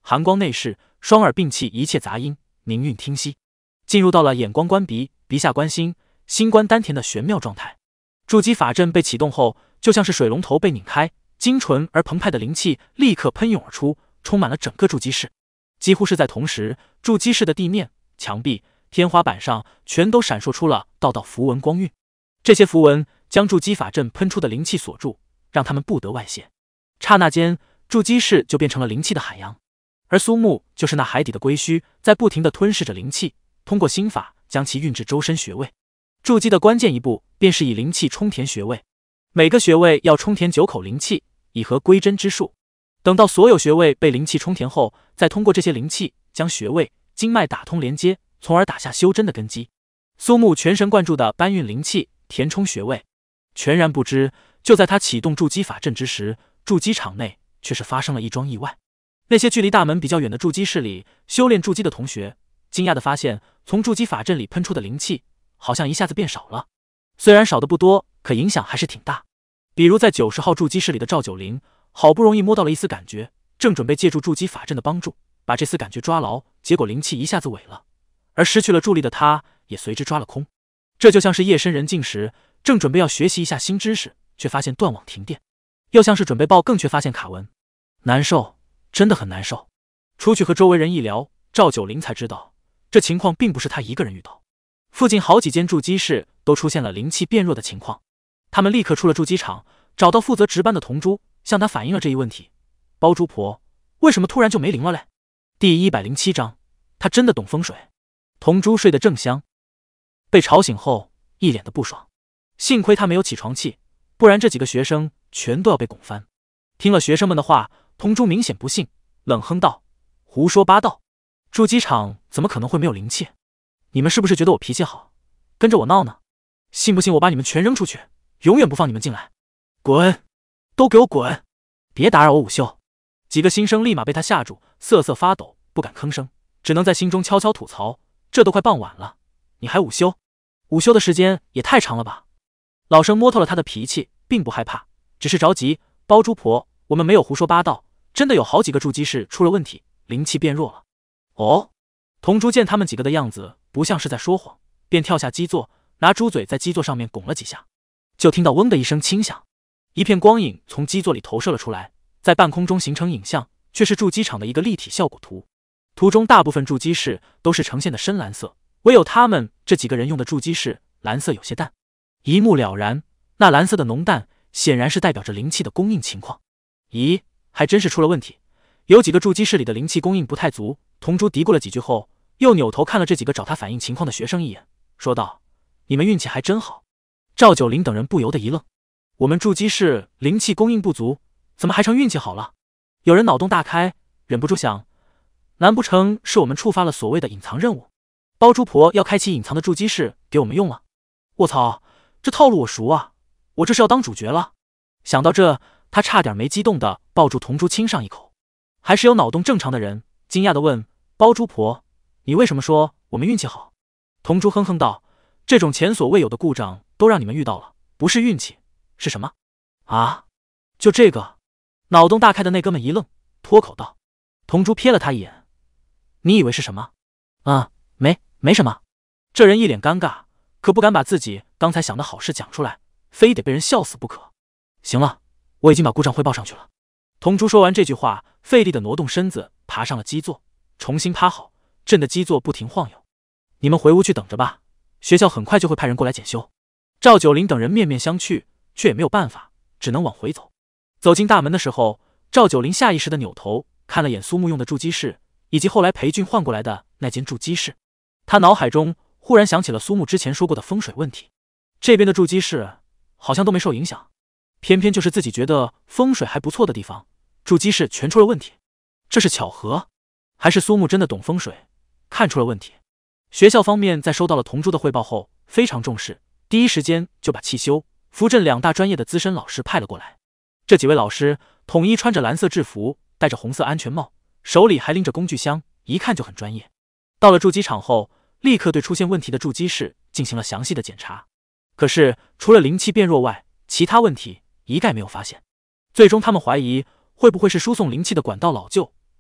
寒光内视，双耳摒弃一切杂音，凝韵听息，进入到了眼光观鼻，鼻下观心，心观丹田的玄妙状态。筑基法阵被启动后，就像是水龙头被拧开，精纯而澎湃的灵气立刻喷涌而出，充满了整个筑基室。几乎是在同时，筑基室的地面、墙壁、天花板上全都闪烁出了道道符文光晕。这些符文将筑基法阵喷出的灵气锁住，让他们不得外泄。刹那间，筑基室就变成了灵气的海洋，而苏木就是那海底的龟须，在不停地吞噬着灵气，通过心法将其运至周身穴位。筑基的关键一步便是以灵气充填穴位，每个穴位要充填9口灵气，以合归真之术。等到所有穴位被灵气充填后，再通过这些灵气将穴位、经脉打通连接，从而打下修真的根基。苏木全神贯注地搬运灵气，填充穴位，全然不知，就在他启动筑基法阵之时，筑基场内却是发生了一桩意外。那些距离大门比较远的筑基室里修炼筑基的同学，惊讶地发现，从筑基法阵里喷出的灵气好像一下子变少了。虽然少的不多，可影响还是挺大。比如在90号筑基室里的赵九龄，好不容易摸到了一丝感觉，正准备借助筑基法阵的帮助，把这丝感觉抓牢，结果灵气一下子萎了，而失去了助力的他也随之抓了空。这就像是夜深人静时，正准备要学习一下新知识，却发现断网停电，又像是准备报更却发现卡文，难受，真的很难受。出去和周围人一聊，赵九龄才知道，这情况并不是他一个人遇到，附近好几间筑基室都出现了灵气变弱的情况。他们立刻出了筑基场，找到负责值班的童珠，向他反映了这一问题。包租婆，为什么突然就没灵了嘞？第107章，他真的懂风水。童珠睡得正香，被吵醒后一脸的不爽，幸亏他没有起床气，不然这几个学生全都要被拱翻。听了学生们的话，童珠明显不信，冷哼道：胡说八道，筑基场怎么可能会没有灵气？你们是不是觉得我脾气好，跟着我闹呢？信不信我把你们全扔出去，永远不放你们进来？滚，都给我滚，别打扰我午休。几个新生立马被他吓住，瑟瑟发抖，不敢吭声，只能在心中悄悄吐槽，这都快傍晚了，你还午休？午休的时间也太长了吧。老生摸透了他的脾气，并不害怕，只是着急。包租婆，我们没有胡说八道，真的有好几个筑基室出了问题，灵气变弱了。哦，童珠见他们几个的样子不像是在说谎，便跳下基座，拿猪嘴在基座上面拱了几下，就听到嗡的一声轻响，一片光影从基座里投射了出来，在半空中形成影像，却是筑基场的一个立体效果图。图中大部分筑基室都是呈现的深蓝色，唯有他们这几个人用的筑基室蓝色有些淡。一目了然，那蓝色的浓淡显然是代表着灵气的供应情况。咦，还真是出了问题，有几个筑基室里的灵气供应不太足。童珠嘀咕了几句后，又扭头看了这几个找他反映情况的学生一眼，说道：你们运气还真好。赵九龄等人不由得一愣，我们筑基室灵气供应不足，怎么还成运气好了？有人脑洞大开，忍不住想，难不成是我们触发了所谓的隐藏任务？包租婆要开启隐藏的筑基室给我们用了？卧槽，这套路我熟啊，我这是要当主角了。想到这，他差点没激动的抱住童珠亲上一口。还是有脑洞正常的人惊讶的问：包租婆，你为什么说我们运气好？童珠哼哼道：这种前所未有的故障都让你们遇到了，不是运气，是什么？啊，就这个？脑洞大开的那哥们一愣，脱口道。童珠瞥了他一眼，你以为是什么？没什么。这人一脸尴尬，可不敢把自己刚才想的好事讲出来，非得被人笑死不可。行了，我已经把故障汇报上去了。童珠说完这句话，费力的挪动身子，爬上了基座，重新趴好，震得基座不停晃悠。你们回屋去等着吧，学校很快就会派人过来检修。赵九龄等人面面相觑，却也没有办法，只能往回走。走进大门的时候，赵九龄下意识的扭头看了眼苏木用的筑基室，以及后来裴俊换过来的那间筑基室。他脑海中忽然想起了苏木之前说过的风水问题，这边的筑基室好像都没受影响，偏偏就是自己觉得风水还不错的地方，筑基室全出了问题。这是巧合，还是苏木真的懂风水，看出了问题？学校方面在收到了童珠的汇报后非常重视，第一时间就把汽修、符阵2大专业的资深老师派了过来。这几位老师统一穿着蓝色制服，戴着红色安全帽，手里还拎着工具箱，一看就很专业。到了筑基场后，立刻对出现问题的筑基室进行了详细的检查，可是除了灵气变弱外，其他问题一概没有发现。最终他们怀疑会不会是输送灵气的管道老旧，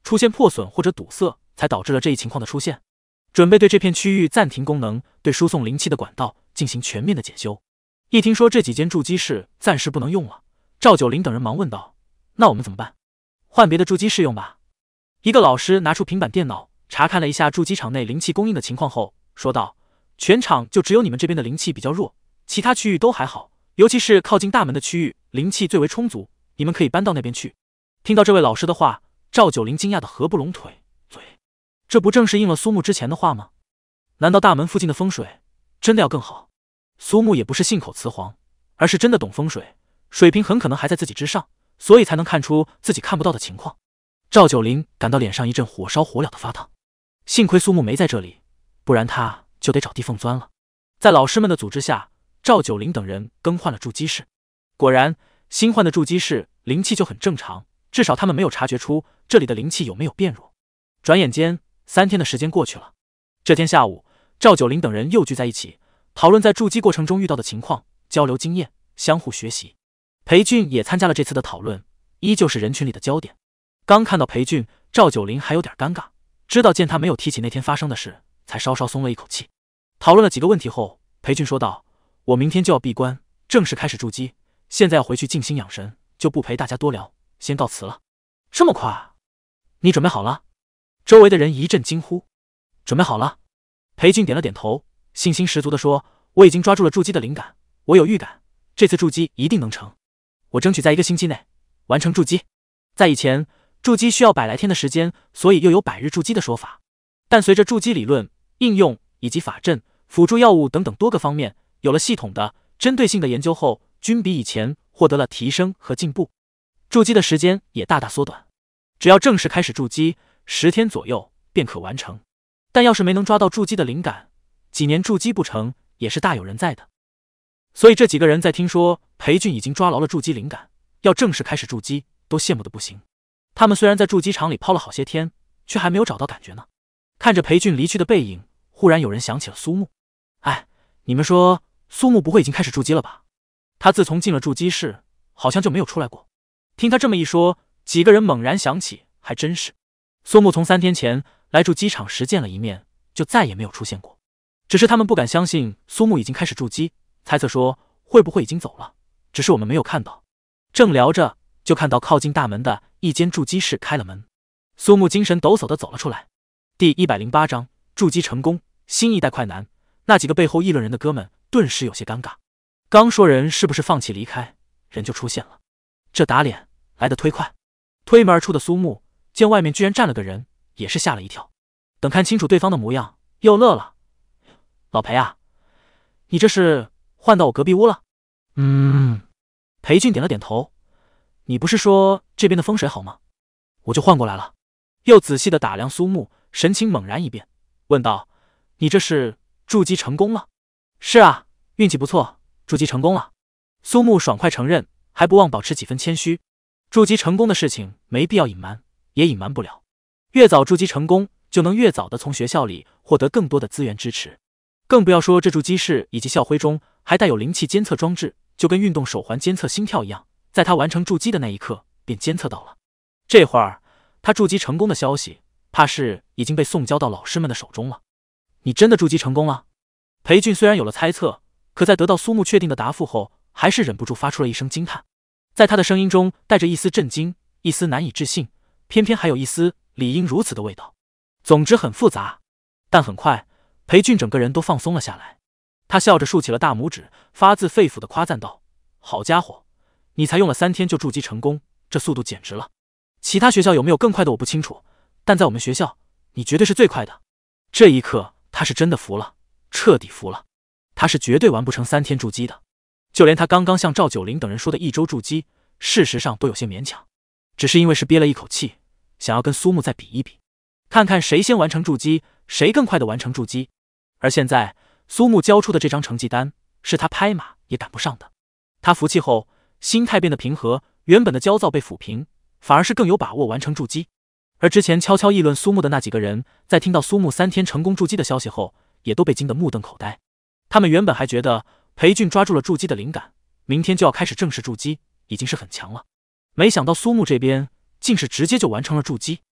出现破损或者堵塞，才导致了这一情况的出现。准备对这片区域暂停功能，对输送灵气的管道进行全面的检修。一听说这几间筑基室暂时不能用了，赵九龄等人忙问道：“那我们怎么办？换别的筑基室用吧？”一个老师拿出平板电脑，查看了一下筑基场内灵气供应的情况后，说道：“全场就只有你们这边的灵气比较弱，其他区域都还好，尤其是靠近大门的区域，灵气最为充足，你们可以搬到那边去。”听到这位老师的话，赵九龄惊讶的合不拢嘴。这不正是应了苏木之前的话吗？难道大门附近的风水真的要更好？苏木也不是信口雌黄，而是真的懂风水，水平很可能还在自己之上，所以才能看出自己看不到的情况。赵九龄感到脸上一阵火烧火燎的发烫，幸亏苏木没在这里，不然他就得找地缝钻了。在老师们的组织下，赵九龄等人更换了筑基室。果然，新换的筑基室灵气就很正常，至少他们没有察觉出这里的灵气有没有变弱。转眼间3天的时间过去了。这天下午，赵九龄等人又聚在一起，讨论在筑基过程中遇到的情况，交流经验，相互学习。裴俊也参加了这次的讨论，依旧是人群里的焦点。刚看到裴俊，赵九龄还有点尴尬，知道见他没有提起那天发生的事，才稍稍松了一口气。讨论了几个问题后，裴俊说道：“我明天就要闭关，正式开始筑基，现在要回去静心养神，就不陪大家多聊，先告辞了。”这么快？你准备好了？周围的人一阵惊呼。准备好了。裴俊点了点头，信心十足地说：“我已经抓住了筑基的灵感，我有预感，这次筑基一定能成。我争取在1个星期内完成筑基。在以前，筑基需要100来天的时间，所以又有100日筑基的说法。但随着筑基理论、应用以及法阵、辅助药物等等多个方面有了系统的、针对性的研究后，均比以前获得了提升和进步，筑基的时间也大大缩短。只要正式开始筑基，10天左右便可完成。但要是没能抓到筑基的灵感，几年筑基不成也是大有人在的。所以这几个人在听说裴俊已经抓牢了筑基灵感，要正式开始筑基，都羡慕的不行。他们虽然在筑基场里泡了好些天，却还没有找到感觉呢。看着裴俊离去的背影，忽然有人想起了苏木。哎，你们说苏木不会已经开始筑基了吧？他自从进了筑基室，好像就没有出来过。听他这么一说，几个人猛然想起，还真是。苏木从3天前来筑基场时见了一面，就再也没有出现过。只是他们不敢相信苏木已经开始筑基，猜测说会不会已经走了，只是我们没有看到。正聊着，就看到靠近大门的一间筑基室开了门，苏木精神抖擞地走了出来。第108章筑基成功，新一代快男。那几个背后议论人的哥们顿时有些尴尬，刚说人是不是放弃离开，人就出现了。这打脸来得忒快。推门而出的苏木见外面居然站了个人，也是吓了一跳。等看清楚对方的模样，又乐了：“老裴啊，你这是换到我隔壁屋了？”裴俊点了点头：“你不是说这边的风水好吗？我就换过来了。”又仔细的打量苏木，神情猛然一变，问道：“你这是筑基成功了？”“是啊，运气不错，筑基成功了。”苏木爽快承认，还不忘保持几分谦虚。筑基成功的事情没必要隐瞒，也隐瞒不了。越早筑基成功，就能越早的从学校里获得更多的资源支持。更不要说这筑基室以及校徽中还带有灵气监测装置，就跟运动手环监测心跳一样，在他完成筑基的那一刻便监测到了。这会儿他筑基成功的消息，怕是已经被送交到老师们的手中了。你真的筑基成功了？裴俊虽然有了猜测，可在得到苏木确定的答复后，还是忍不住发出了一声惊叹。在他的声音中带着一丝震惊，一丝难以置信，偏偏还有一丝理应如此的味道。总之很复杂，但很快裴俊整个人都放松了下来。他笑着竖起了大拇指，发自肺腑的夸赞道：“好家伙，你才用了3天就筑基成功，这速度简直了！其他学校有没有更快的我不清楚，但在我们学校，你绝对是最快的。”这一刻他是真的服了，彻底服了。他是绝对完不成3天筑基的，就连他刚刚向赵九龄等人说的1周筑基，事实上都有些勉强，只是因为是憋了一口气，想要跟苏木再比一比，看看谁先完成筑基，谁更快的完成筑基。而现在苏木交出的这张成绩单，是他拍马也赶不上的。他服气后，心态变得平和，原本的焦躁被抚平，反而是更有把握完成筑基。而之前悄悄议论苏木的那几个人，在听到苏木3天成功筑基的消息后，也都被惊得目瞪口呆。他们原本还觉得裴俊抓住了筑基的灵感，明天就要开始正式筑基，已经是很强了。没想到苏木这边竟是直接就完成了筑基。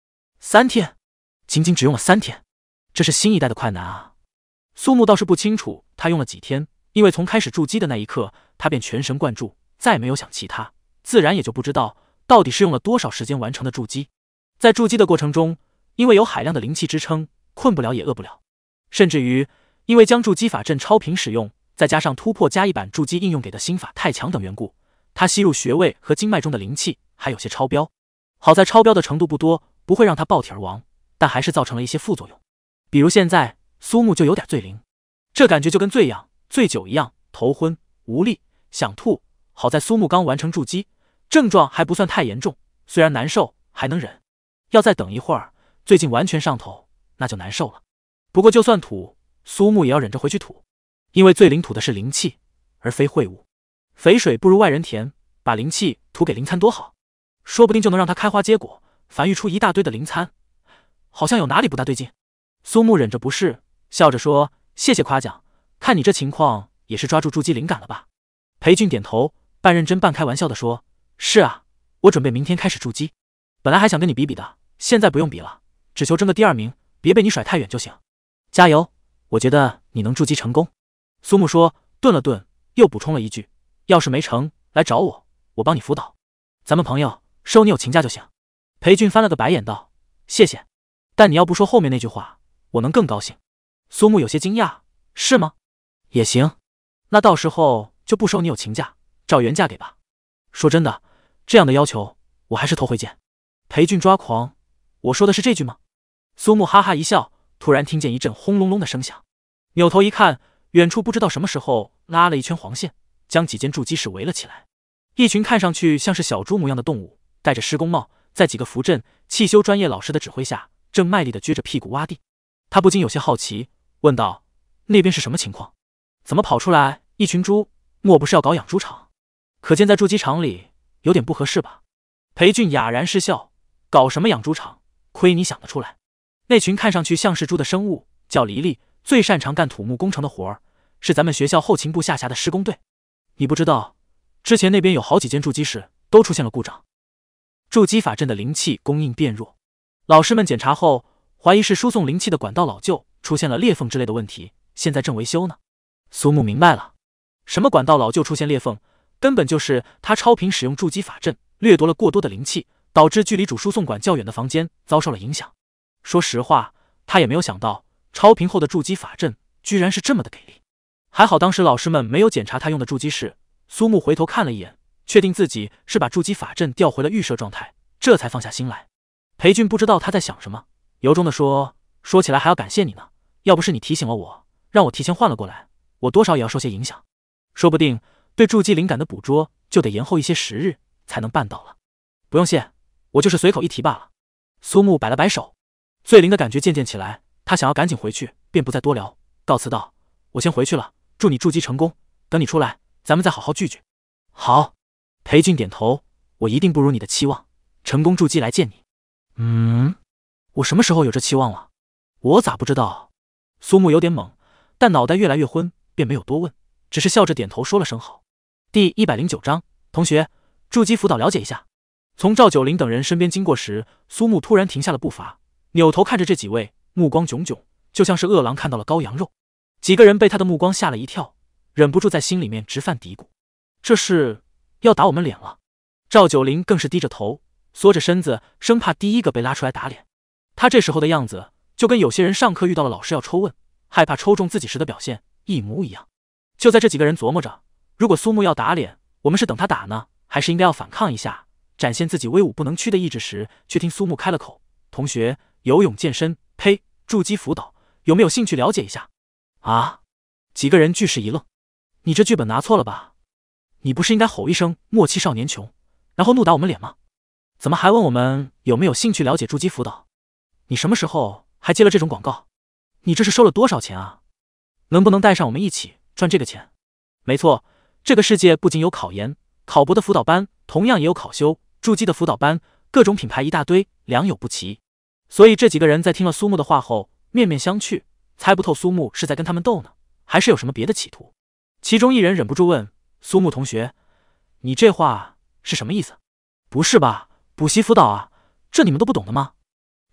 3天，仅仅只用了3天，这是新一代的快男啊！苏木倒是不清楚他用了几天，因为从开始筑基的那一刻，他便全神贯注，再没有想其他，自然也就不知道到底是用了多少时间完成的筑基。在筑基的过程中，因为有海量的灵气支撑，困不了也饿不了，甚至于因为将筑基法阵超频使用，再加上突破加1版筑基应用给的心法太强等缘故，他吸入穴位和经脉中的灵气还有些超标。好在超标的程度不多，不会让他爆体而亡，但还是造成了一些副作用。比如现在苏木就有点醉灵，这感觉就跟醉氧、醉酒一样，头昏、无力、想吐。好在苏木刚完成筑基，症状还不算太严重，虽然难受还能忍。要再等一会儿，最近完全上头，那就难受了。不过就算吐，苏木也要忍着回去吐，因为醉灵吐的是灵气，而非秽物。肥水不如外人田，把灵气吐给灵参多好，说不定就能让它开花结果，繁育出一大堆的灵参。好像有哪里不大对劲。苏木忍着不适，笑着说：“谢谢夸奖，看你这情况也是抓住筑基灵感了吧？”裴俊点头，半认真半开玩笑地说：“是啊，我准备明天开始筑基，本来还想跟你比比的，现在不用比了，只求争个第2名，别被你甩太远就行。加油，我觉得你能筑基成功。”苏木说，顿了顿，又补充了一句：“要是没成，来找我，我帮你辅导。咱们朋友，收你友情价就行。”裴俊翻了个白眼道：“谢谢，但你要不说后面那句话，我能更高兴。”苏木有些惊讶：“是吗？也行，那到时候就不收你友情价，照原价给吧。说真的，这样的要求我还是头回见。”裴俊抓狂：“我说的是这句吗？”苏木哈哈一笑，突然听见一阵轰隆隆的声响，扭头一看，远处不知道什么时候拉了一圈黄线，将几间筑基室围了起来。一群看上去像是小猪模样的动物，戴着施工帽，在几个扶正、汽修专业老师的指挥下，正卖力地撅着屁股挖地。他不禁有些好奇，问道：“那边是什么情况？怎么跑出来一群猪？莫不是要搞养猪场？可见在筑基场里有点不合适吧？”裴俊哑然失笑：“搞什么养猪场？亏你想得出来！那群看上去像是猪的生物叫黎黎，最擅长干土木工程的活儿，是咱们学校后勤部下辖的施工队。你不知道，之前那边有好几间筑基室都出现了故障，筑基法阵的灵气供应变弱，老师们检查后怀疑是输送灵气的管道老旧出现了裂缝之类的问题，现在正维修呢。”苏木明白了，什么管道老旧出现裂缝，根本就是他超频使用筑基法阵，掠夺了过多的灵气，导致距离主输送管较远的房间遭受了影响。说实话，他也没有想到超频后的筑基法阵居然是这么的给力。还好当时老师们没有检查他用的筑基室，苏木回头看了一眼，确定自己是把筑基法阵调回了预设状态，这才放下心来。裴俊不知道他在想什么，由衷的说：“说起来还要感谢你呢，要不是你提醒了我，让我提前换了过来，我多少也要受些影响，说不定对筑基灵感的捕捉就得延后一些时日才能办到了。不用谢，我就是随口一提罢了。”苏木摆了摆手，醉灵的感觉渐渐起来，他想要赶紧回去，便不再多聊，告辞道：“我先回去了，祝你筑基成功，等你出来，咱们再好好聚聚。”好，裴俊点头，我一定不如你的期望，成功筑基来见你。我什么时候有这期望了？我咋不知道？苏木有点懵，但脑袋越来越昏，便没有多问，只是笑着点头说了声好。第109章，同学，筑基辅导了解一下。从赵九龄等人身边经过时，苏木突然停下了步伐，扭头看着这几位，目光炯炯，就像是饿狼看到了羔羊肉。几个人被他的目光吓了一跳，忍不住在心里面直犯嘀咕：这是要打我们脸了？赵九龄更是低着头，缩着身子，生怕第一个被拉出来打脸。他这时候的样子，就跟有些人上课遇到了老师要抽问，害怕抽中自己时的表现一模一样。就在这几个人琢磨着，如果苏木要打脸，我们是等他打呢，还是应该要反抗一下，展现自己威武不能屈的意志时，却听苏木开了口：“同学，游泳健身，呸，筑基辅导，有没有兴趣了解一下？”啊！几个人俱是一愣：“你这剧本拿错了吧？你不是应该吼一声莫欺少年穷，然后怒打我们脸吗？怎么还问我们有没有兴趣了解筑基辅导？你什么时候还接了这种广告？你这是收了多少钱啊？能不能带上我们一起赚这个钱？”没错，这个世界不仅有考研、考博的辅导班，同样也有考修、筑基的辅导班，各种品牌一大堆，良莠不齐。所以这几个人在听了苏木的话后，面面相觑，猜不透苏木是在跟他们斗呢，还是有什么别的企图。其中一人忍不住问：“苏木同学，你这话是什么意思？不是吧，补习辅导啊，这你们都不懂的吗？”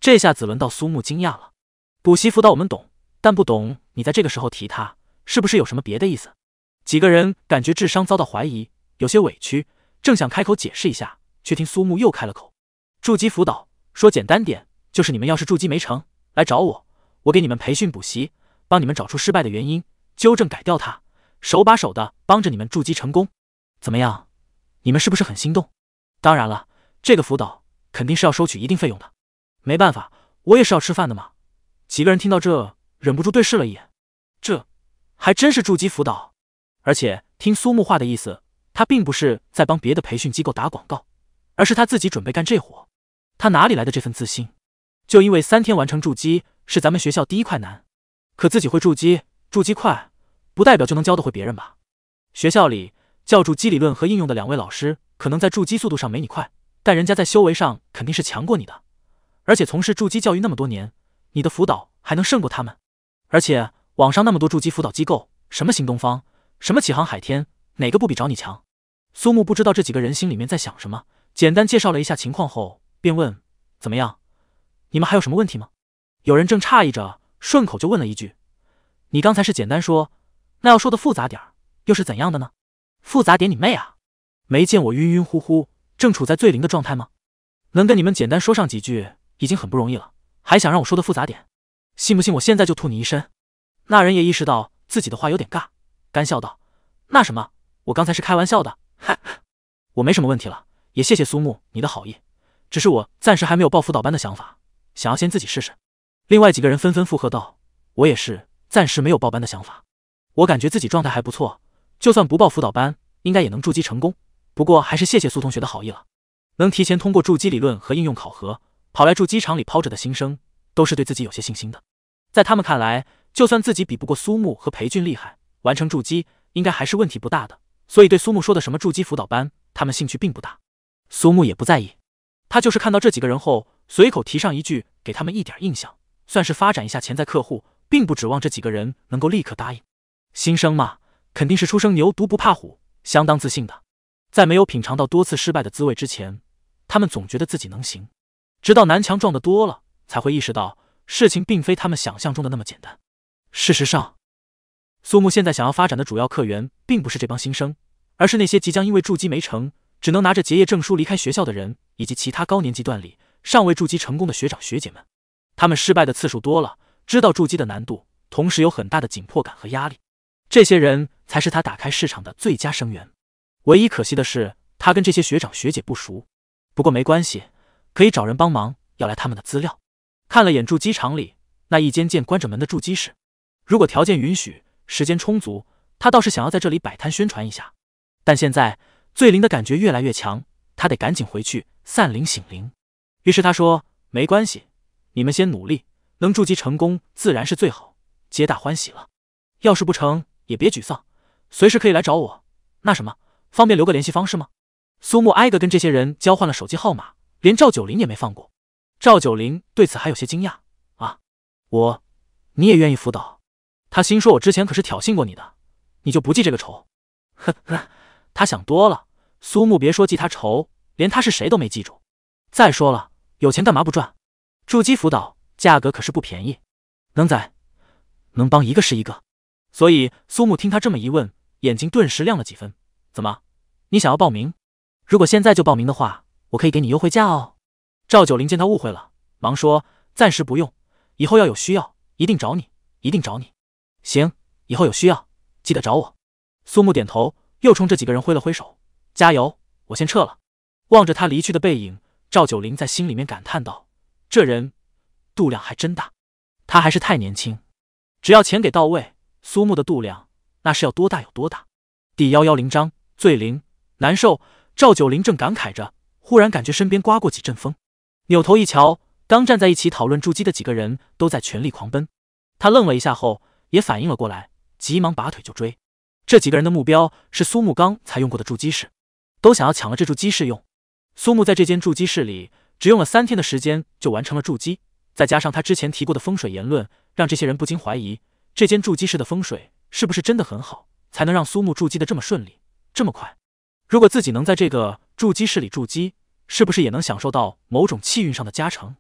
这下子轮到苏木惊讶了。补习辅导我们懂，但不懂你在这个时候提他，是不是有什么别的意思？几个人感觉智商遭到怀疑，有些委屈，正想开口解释一下，却听苏木又开了口：筑基辅导，说简单点，就是你们要是筑基没成，来找我，我给你们培训补习，帮你们找出失败的原因，纠正改掉它，手把手的帮着你们筑基成功。怎么样？你们是不是很心动？当然了，这个辅导肯定是要收取一定费用的。没办法，我也是要吃饭的嘛。几个人听到这，忍不住对视了一眼。这还真是筑基辅导。而且听苏木话的意思，他并不是在帮别的培训机构打广告，而是他自己准备干这活。他哪里来的这份自信？就因为3天完成筑基是咱们学校第一块难，可自己会筑基，筑基快，不代表就能教得会别人吧？学校里教筑基理论和应用的2位老师，可能在筑基速度上没你快，但人家在修为上肯定是强过你的。而且从事筑基教育那么多年，你的辅导还能胜过他们。而且网上那么多筑基辅导机构，什么新东方，什么启航海天，哪个不比找你强？苏木不知道这几个人心里面在想什么，简单介绍了一下情况后，便问：怎么样？你们还有什么问题吗？有人正诧异着，顺口就问了一句：你刚才是简单说，那要说的复杂点儿，又是怎样的呢？复杂点你妹啊！没见我晕晕乎乎，正处在最灵的状态吗？能跟你们简单说上几句已经很不容易了，还想让我说的复杂点？信不信我现在就吐你一身？那人也意识到自己的话有点尬，干笑道：那什么，我刚才是开玩笑的，嗨，我没什么问题了，也谢谢苏木你的好意，只是我暂时还没有报辅导班的想法，想要先自己试试。另外几个人纷纷附和道：我也是暂时没有报班的想法，我感觉自己状态还不错，就算不报辅导班应该也能筑基成功，不过还是谢谢苏同学的好意了。能提前通过筑基理论和应用考核，跑来筑基场里抛着的新生，都是对自己有些信心的。在他们看来，就算自己比不过苏木和裴俊厉害，完成筑基应该还是问题不大的，所以对苏木说的什么筑基辅导班，他们兴趣并不大。苏木也不在意，他就是看到这几个人后，随口提上一句，给他们一点印象，算是发展一下潜在客户，并不指望这几个人能够立刻答应。新生嘛，肯定是初生牛犊不怕虎，相当自信的。在没有品尝到多次失败的滋味之前，他们总觉得自己能行，直到南墙撞得多了，才会意识到事情并非他们想象中的那么简单。事实上，苏木现在想要发展的主要客源并不是这帮新生，而是那些即将因为筑基没成，只能拿着结业证书离开学校的人，以及其他高年级段里尚未筑基成功的学长学姐们。他们失败的次数多了，知道筑基的难度，同时有很大的紧迫感和压力。这些人才是他打开市场的最佳生源。唯一可惜的是，他跟这些学长学姐不熟。不过没关系，可以找人帮忙要来他们的资料。看了眼筑基场里那一间间关着门的筑基室，如果条件允许，时间充足，他倒是想要在这里摆摊宣传一下。但现在最灵的感觉越来越强，他得赶紧回去散灵醒灵。于是他说：没关系，你们先努力，能筑基成功自然是最好，皆大欢喜了。要是不成也别沮丧，随时可以来找我。那什么，方便留个联系方式吗？苏木挨个跟这些人交换了手机号码，连赵九龄也没放过。赵九龄对此还有些惊讶：啊，你也愿意辅导？他心说我之前可是挑衅过你的，你就不记这个仇？呵呵，他想多了。苏木别说记他仇，连他是谁都没记住。再说了，有钱干嘛不赚？筑基辅导价格可是不便宜，能帮一个是一个。所以苏木听他这么一问，眼睛顿时亮了几分。怎么，你想要报名？如果现在就报名的话，我可以给你优惠价哦。赵九龄见他误会了，忙说：暂时不用，以后要有需要一定找你，一定找你。行，以后有需要记得找我。苏木点头，又冲这几个人挥了挥手：加油，我先撤了。望着他离去的背影，赵九龄在心里面感叹道：这人度量还真大，他还是太年轻。只要钱给到位，苏木的度量那是要多大有多大。第110章最灵难受。赵九龄正感慨着，忽然感觉身边刮过几阵风，扭头一瞧，刚站在一起讨论筑基的几个人都在全力狂奔。他愣了一下后也反应了过来，急忙拔腿就追。这几个人的目标是苏木刚才用过的筑基室，都想要抢了这筑基室用。苏木在这间筑基室里只用了3天的时间就完成了筑基，再加上他之前提过的风水言论，让这些人不禁怀疑这间筑基室的风水是不是真的很好，才能让苏木筑基的这么顺利这么快。如果自己能在这个筑基室里筑基，是不是也能享受到某种气运上的加成？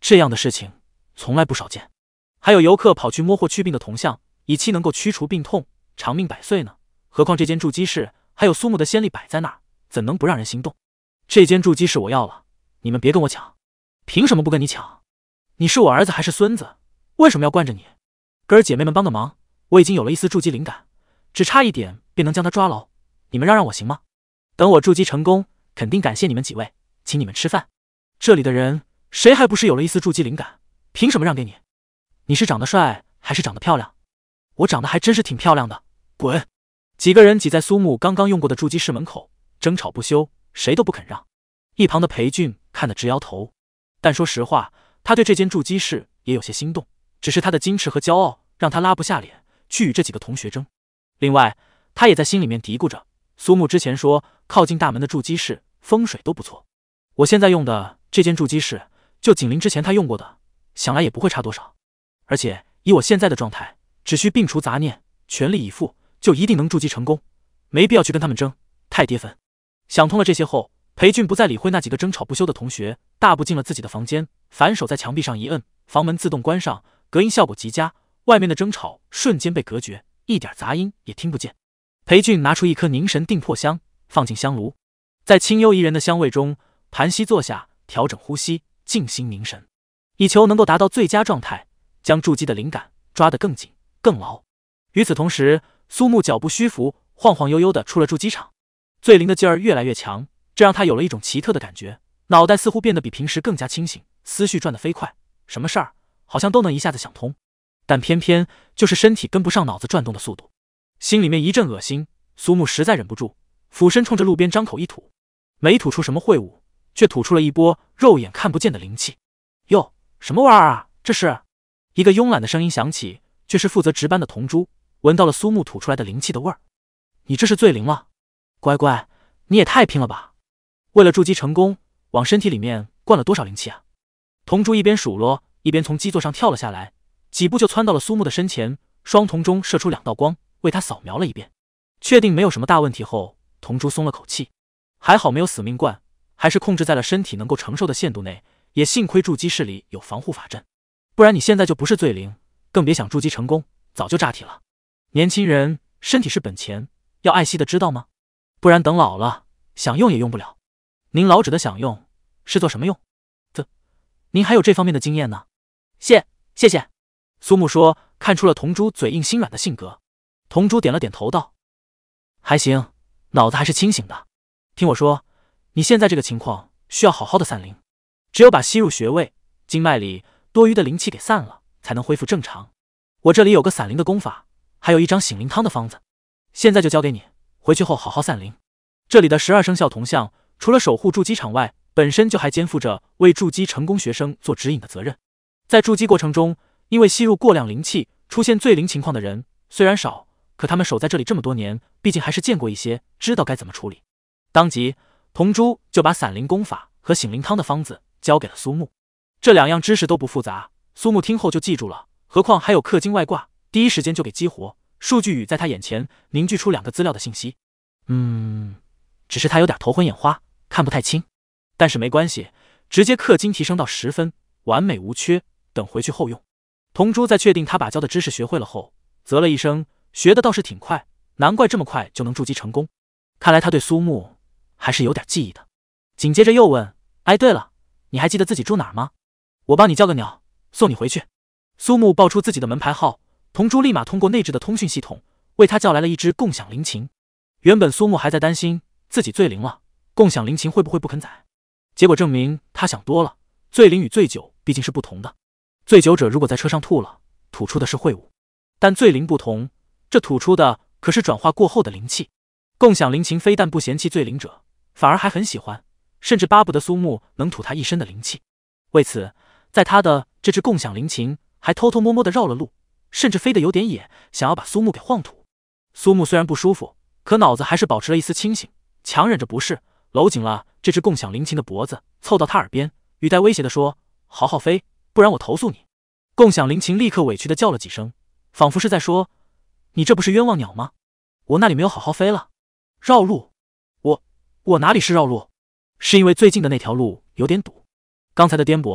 这样的事情从来不少见。还有游客跑去摸获祛病的铜像，以期能够驱除病痛，长命百岁呢。何况这间筑基室还有苏木的先例摆在那儿，怎能不让人心动？这间筑基室我要了，你们别跟我抢。凭什么不跟你抢？你是我儿子还是孙子？为什么要惯着你？哥儿姐妹们帮个忙，我已经有了一丝筑基灵感，只差一点便能将他抓牢，你们让我行吗？等我筑基成功，肯定感谢你们几位，请你们吃饭。这里的人谁还不是有了一丝筑基灵感？凭什么让给你？你是长得帅还是长得漂亮？我长得还真是挺漂亮的，滚！几个人挤在苏木刚刚用过的筑基室门口，争吵不休，谁都不肯让。一旁的裴俊看得直摇头，但说实话，他对这间筑基室也有些心动，只是他的矜持和骄傲让他拉不下脸去与这几个同学争。另外，他也在心里面嘀咕着，苏木之前说靠近大门的筑基室风水都不错，我现在用的这间筑基室就紧邻之前他用过的，想来也不会差多少。而且以我现在的状态，只需摒除杂念，全力以赴，就一定能筑基成功，没必要去跟他们争，太跌份。想通了这些后，裴俊不再理会那几个争吵不休的同学，大步进了自己的房间，反手在墙壁上一摁，房门自动关上，隔音效果极佳，外面的争吵瞬间被隔绝，一点杂音也听不见。裴俊拿出一颗凝神定魄香，放进香炉，在清幽宜人的香味中盘膝坐下，调整呼吸，静心凝神，以求能够达到最佳状态，将筑基的灵感抓得更紧更牢。与此同时，苏木脚步虚浮，晃晃悠悠地出了筑基场，醉灵的劲儿越来越强，这让他有了一种奇特的感觉，脑袋似乎变得比平时更加清醒，思绪转得飞快，什么事儿好像都能一下子想通，但偏偏就是身体跟不上脑子转动的速度，心里面一阵恶心。苏木实在忍不住，俯身冲着路边张口一吐，没吐出什么秽物，却吐出了一波肉眼看不见的灵气。哟，什么玩意儿啊？这是？一个慵懒的声音响起，却是负责值班的童珠，闻到了苏木吐出来的灵气的味儿。你这是醉灵了？乖乖，你也太拼了吧！为了筑基成功，往身体里面灌了多少灵气啊？童珠一边数落，一边从基座上跳了下来，几步就窜到了苏木的身前，双瞳中射出2道光，为他扫描了一遍，确定没有什么大问题后，童珠松了口气，还好没有死命灌，还是控制在了身体能够承受的限度内，也幸亏筑基室里有防护法阵，不然你现在就不是醉灵，更别想筑基成功，早就炸体了。年轻人，身体是本钱，要爱惜的知道吗？不然等老了，想用也用不了。您老指的想用，是做什么用？您还有这方面的经验呢？谢谢。苏木说，看出了童珠嘴硬心软的性格。童珠点了点头道，还行，脑子还是清醒的。听我说，你现在这个情况需要好好的散灵，只有把吸入穴位，经脉里多余的灵气给散了，才能恢复正常。我这里有个散灵的功法，还有一张醒灵汤的方子，现在就交给你，回去后好好散灵。这里的12生肖铜像，除了守护筑基场外，本身就还肩负着为筑基成功学生做指引的责任。在筑基过程中，因为吸入过量灵气出现醉灵情况的人虽然少，可他们守在这里这么多年，毕竟还是见过一些，知道该怎么处理。当即，童珠就把散灵功法和醒灵汤的方子交给了苏木。这2样知识都不复杂，苏木听后就记住了，何况还有克金外挂，第一时间就给激活，数据语在他眼前凝聚出2个资料的信息。只是他有点头昏眼花，看不太清，但是没关系，直接氪金提升到10分，完美无缺，等回去后用。童珠在确定他把教的知识学会了后，啧了一声，学的倒是挺快，难怪这么快就能筑基成功，看来他对苏木还是有点记忆的。紧接着又问，哎，对了，你还记得自己住哪儿吗？我帮你叫个鸟，送你回去。苏木报出自己的门牌号，童珠立马通过内置的通讯系统为他叫来了一只共享灵琴。原本苏木还在担心自己醉灵了，共享灵琴会不会不肯宰，结果证明他想多了，醉灵与醉酒毕竟是不同的。醉酒者如果在车上吐了，吐出的是秽物，但醉灵不同，这吐出的可是转化过后的灵气。共享灵琴非但不嫌弃醉灵者，反而还很喜欢，甚至巴不得苏木能吐他一身的灵气。为此，在他的这只共享灵琴还偷偷摸摸地绕了路，甚至飞得有点野，想要把苏木给晃吐。苏木虽然不舒服，可脑子还是保持了一丝清醒，强忍着不适，搂紧了这只共享灵琴的脖子，凑到他耳边，语带威胁地说，好好飞，不然我投诉你。共享灵琴立刻委屈地叫了几声，仿佛是在说，你这不是冤枉鸟吗？我那里没有好好飞了，绕路。我哪里是绕路，是因为最近的那条路有点堵，刚才的颠簸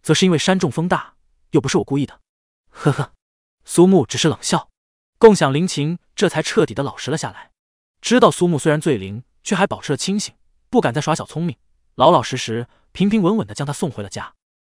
则是因为山重风大，又不是我故意的。呵呵，苏木只是冷笑。共享林琴这才彻底的老实了下来，知道苏木虽然醉灵，却还保持了清醒，不敢再耍小聪明，老老实实、平平稳稳的将他送回了家。